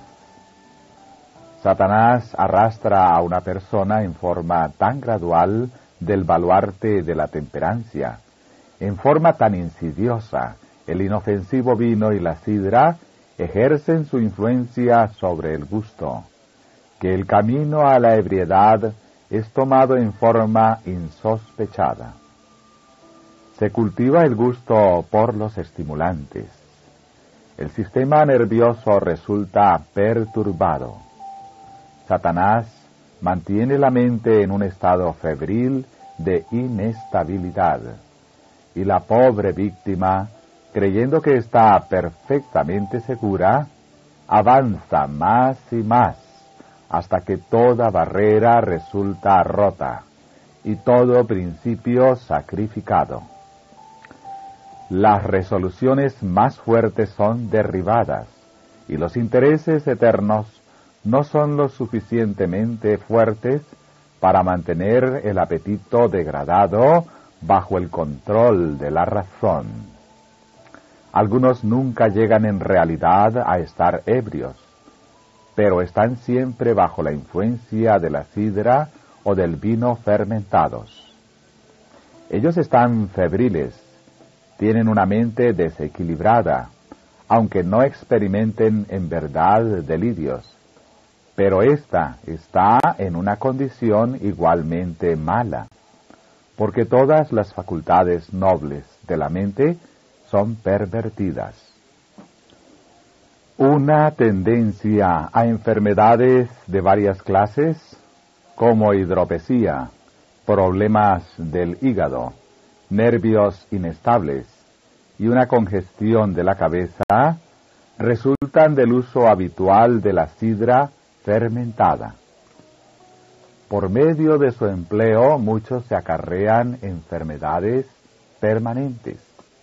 Satanás arrastra a una persona en forma tan gradual del baluarte de la temperancia, en forma tan insidiosa, el inofensivo vino y la sidra ejercen su influencia sobre el gusto, que el camino a la ebriedad es tomado en forma insospechada. Se cultiva el gusto por los estimulantes. El sistema nervioso resulta perturbado. Satanás mantiene la mente en un estado febril de inestabilidad, y la pobre víctima, creyendo que está perfectamente segura, avanza más y más hasta que toda barrera resulta rota y todo principio sacrificado. Las resoluciones más fuertes son derribadas y los intereses eternos no son lo suficientemente fuertes para mantener el apetito degradado bajo el control de la razón. Algunos nunca llegan en realidad a estar ebrios, pero están siempre bajo la influencia de la sidra o del vino fermentados. Ellos están febriles, tienen una mente desequilibrada, aunque no experimenten en verdad delirios, pero ésta está en una condición igualmente mala, porque todas las facultades nobles de la mente son pervertidas. Una tendencia a enfermedades de varias clases, como hidropesía, problemas del hígado, nervios inestables y una congestión de la cabeza, resultan del uso habitual de la sidra fermentada. Por medio de su empleo, muchos se acarrean enfermedades permanentes.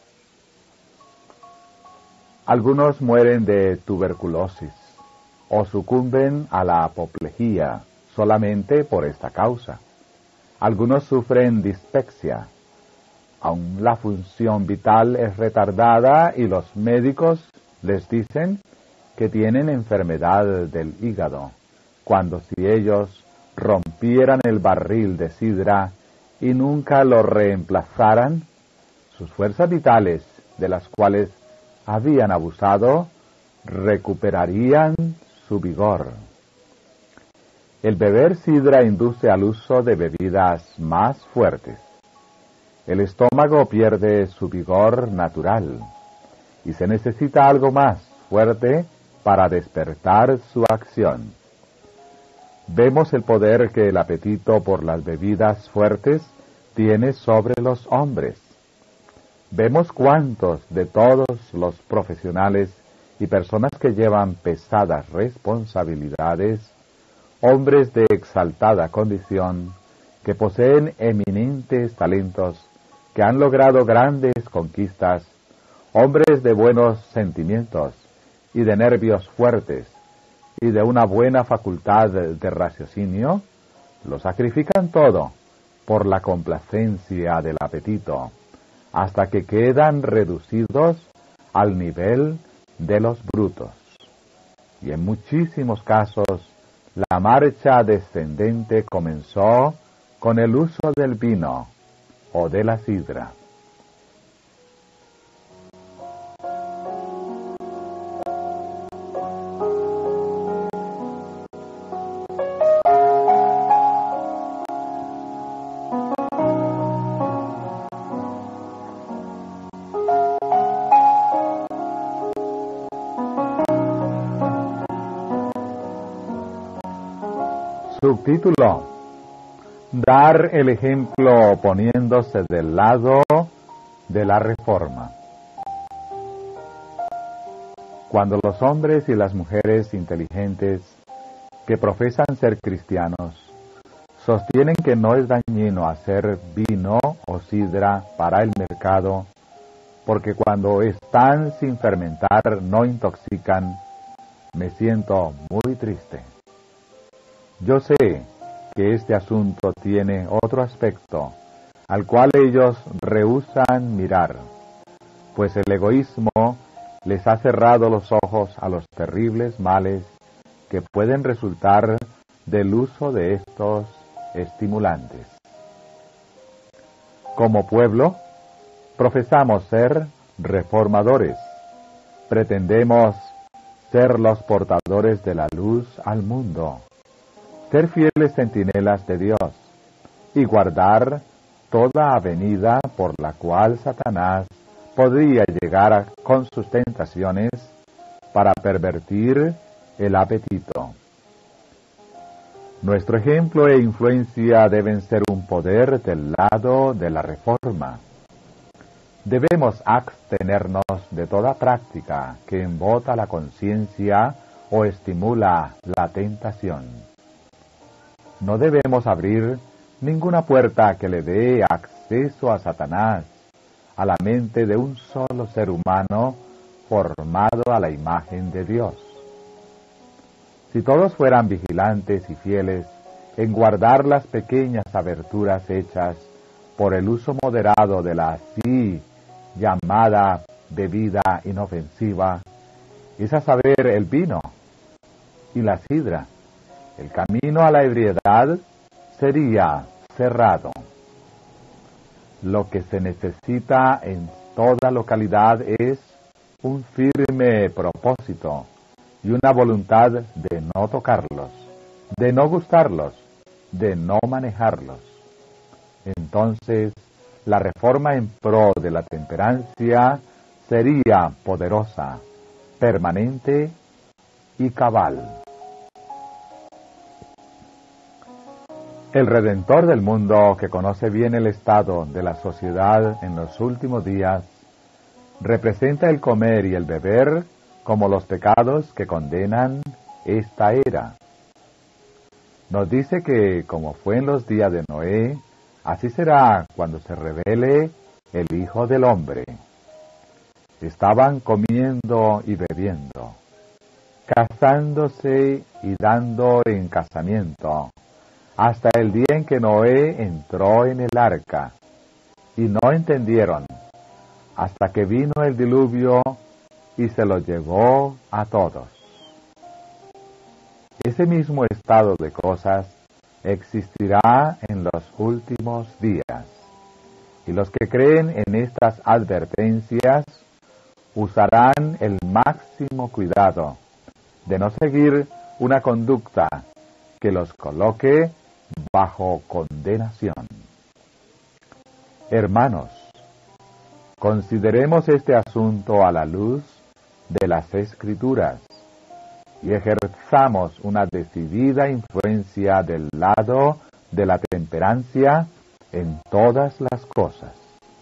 Algunos mueren de tuberculosis o sucumben a la apoplejía solamente por esta causa. Algunos sufren dispepsia. Aún la función vital es retardada y los médicos les dicen que tienen enfermedad del hígado, cuando si ellos rompieran el barril de sidra y nunca lo reemplazaran, sus fuerzas vitales, de las cuales habían abusado, recuperarían su vigor. El beber sidra induce al uso de bebidas más fuertes. El estómago pierde su vigor natural y se necesita algo más fuerte para despertar su acción. Vemos el poder que el apetito por las bebidas fuertes tiene sobre los hombres. Vemos cuántos de todos los profesionales y personas que llevan pesadas responsabilidades, hombres de exaltada condición, que poseen eminentes talentos, que han logrado grandes conquistas, hombres de buenos sentimientos y de nervios fuertes y de una buena facultad de raciocinio, lo sacrifican todo por la complacencia del apetito, hasta que quedan reducidos al nivel de los brutos. Y en muchísimos casos, la marcha descendente comenzó con el uso del vino o de la sidra. Subtítulo: Dar el ejemplo poniéndose del lado de la reforma. Cuando los hombres y las mujeres inteligentes que profesan ser cristianos Sostienen que no es dañino hacer vino o sidra para el mercado, porque cuando están sin fermentar no intoxican. Me siento muy triste. Yo sé que este asunto tiene otro aspecto, al cual ellos rehúsan mirar, pues el egoísmo les ha cerrado los ojos a los terribles males que pueden resultar del uso de estos estimulantes. Como pueblo, profesamos ser reformadores. Pretendemos ser los portadores de la luz al mundo, ser fieles centinelas de Dios y guardar toda avenida por la cual Satanás podría llegar a, con sus tentaciones para pervertir el apetito. Nuestro ejemplo e influencia deben ser un poder del lado de la reforma. Debemos abstenernos de toda práctica que embota la conciencia o estimula la tentación. No debemos abrir ninguna puerta que le dé acceso a Satanás a la mente de un solo ser humano formado a la imagen de Dios. Si todos fueran vigilantes y fieles en guardar las pequeñas aberturas hechas por el uso moderado de la así llamada bebida inofensiva, es a saber el vino y la sidra, el camino a la ebriedad sería cerrado. Lo que se necesita en toda localidad es un firme propósito y una voluntad de no tocarlos, de no gustarlos, de no manejarlos. Entonces, la reforma en pro de la temperancia sería poderosa, permanente y cabal. El Redentor del mundo, que conoce bien el estado de la sociedad en los últimos días, representa el comer y el beber como los pecados que condenan esta era. Nos dice que, como fue en los días de Noé, así será cuando se revele el Hijo del Hombre. Estaban comiendo y bebiendo, casándose y dando en casamiento, hasta el día en que Noé entró en el arca, y no entendieron, hasta que vino el diluvio y se los llevó a todos. Ese mismo estado de cosas existirá en los últimos días, y los que creen en estas advertencias usarán el máximo cuidado de no seguir una conducta que los coloque bajo condenación. Hermanos, consideremos este asunto a la luz de las Escrituras y ejerzamos una decidida influencia del lado de la temperancia en todas las cosas.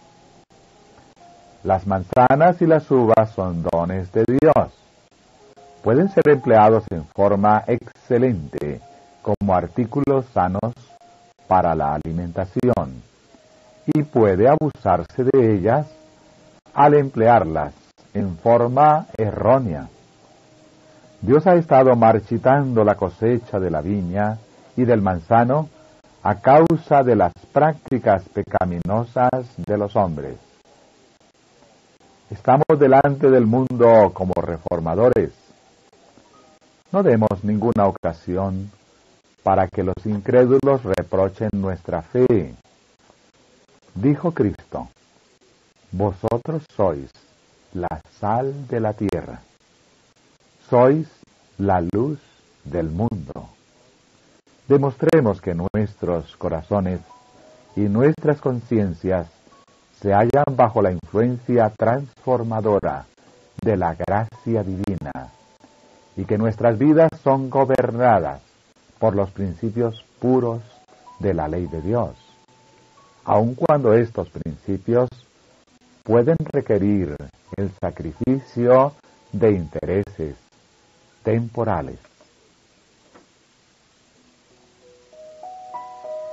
Las manzanas y las uvas son dones de Dios. Pueden ser empleados en forma excelente como artículos sanos para la alimentación, y puede abusarse de ellas al emplearlas en forma errónea. Dios ha estado marchitando la cosecha de la viña y del manzano a causa de las prácticas pecaminosas de los hombres. Estamos delante del mundo como reformadores. No demos ninguna ocasión para que los incrédulos reprochen nuestra fe. Dijo Cristo: vosotros sois la sal de la tierra, sois la luz del mundo. Demostremos que nuestros corazones y nuestras conciencias se hallan bajo la influencia transformadora de la gracia divina, y que nuestras vidas son gobernadas por los principios puros de la ley de Dios, aun cuando estos principios pueden requerir el sacrificio de intereses temporales.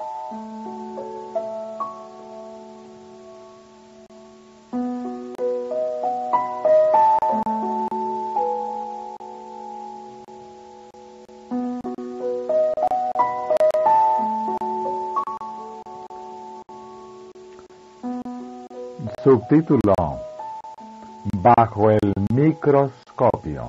Subtítulo: Bajo el microscopio.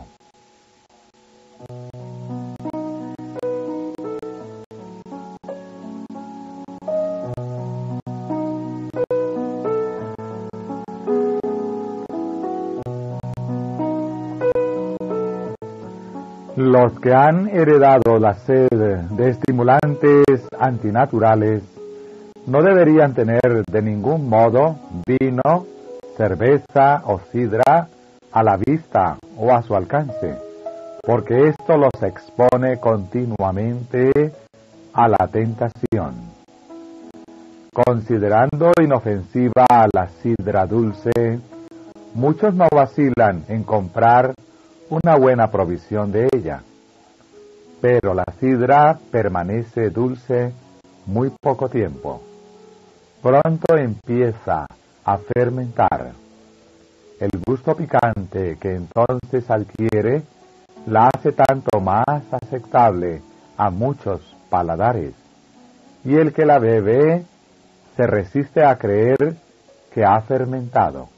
Los que han heredado la sed de estimulantes antinaturales no deberían tener de ningún modo vino, cerveza o sidra a la vista o a su alcance, porque esto los expone continuamente a la tentación. Considerando inofensiva la sidra dulce, muchos no vacilan en comprar una buena provisión de ella, pero la sidra permanece dulce muy poco tiempo. Pronto empieza a fermentar. El gusto picante que entonces adquiere la hace tanto más aceptable a muchos paladares, y el que la bebe se resiste a creer que ha fermentado.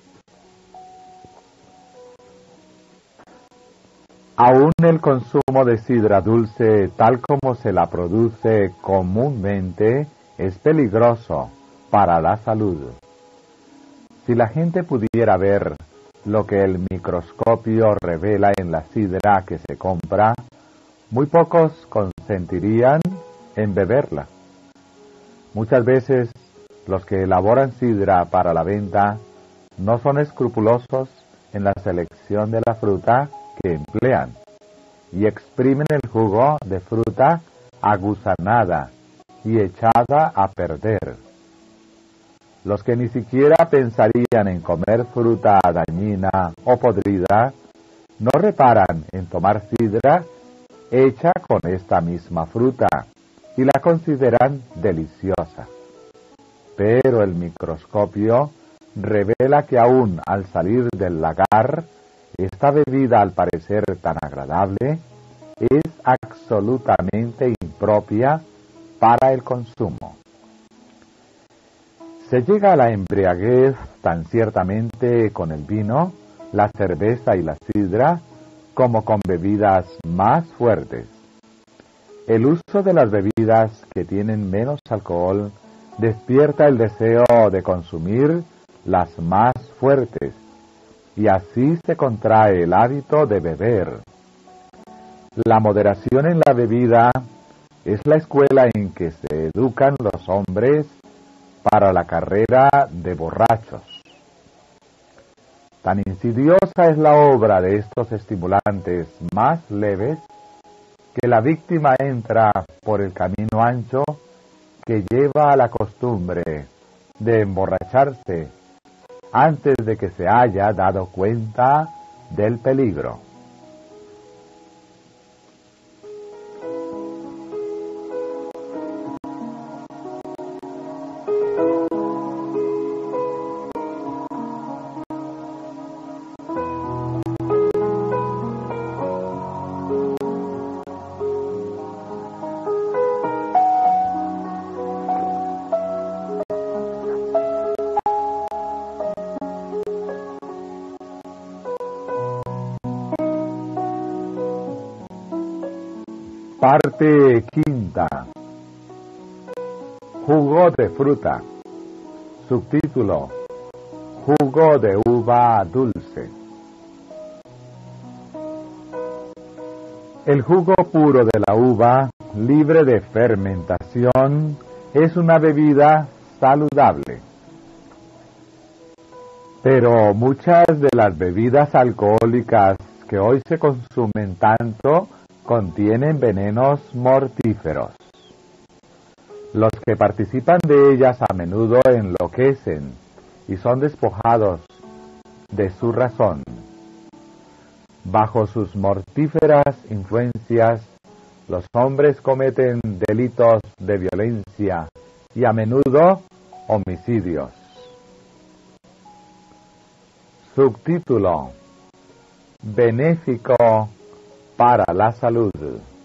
Aún el consumo de sidra dulce, tal como se la produce comúnmente, es peligroso para la salud. Si la gente pudiera ver lo que el microscopio revela en la sidra que se compra, muy pocos consentirían en beberla. Muchas veces los que elaboran sidra para la venta no son escrupulosos en la selección de la fruta que emplean y exprimen el jugo de fruta aguzanada y echada a perder. Los que ni siquiera pensarían en comer fruta dañina o podrida no reparan en tomar sidra hecha con esta misma fruta y la consideran deliciosa. Pero el microscopio revela que aún al salir del lagar, esta bebida, al parecer tan agradable, es absolutamente impropia para el consumo. Se llega a la embriaguez tan ciertamente con el vino, la cerveza y la sidra, como con bebidas más fuertes. El uso de las bebidas que tienen menos alcohol despierta el deseo de consumir las más fuertes, y así se contrae el hábito de beber. La moderación en la bebida es la escuela en que se educan los hombres para la carrera de borrachos. Tan insidiosa es la obra de estos estimulantes más leves que la víctima entra por el camino ancho que lleva a la costumbre de emborracharse antes de que se haya dado cuenta del peligro. Parte quinta. Jugo de fruta. Subtítulo: Jugo de uva dulce. El jugo puro de la uva, libre de fermentación, es una bebida saludable. Pero muchas de las bebidas alcohólicas que hoy se consumen tanto contienen venenos mortíferos. Los que participan de ellas a menudo enloquecen y son despojados de su razón. Bajo sus mortíferas influencias, los hombres cometen delitos de violencia y a menudo homicidios. Subtítulo: Benéfico para la salud.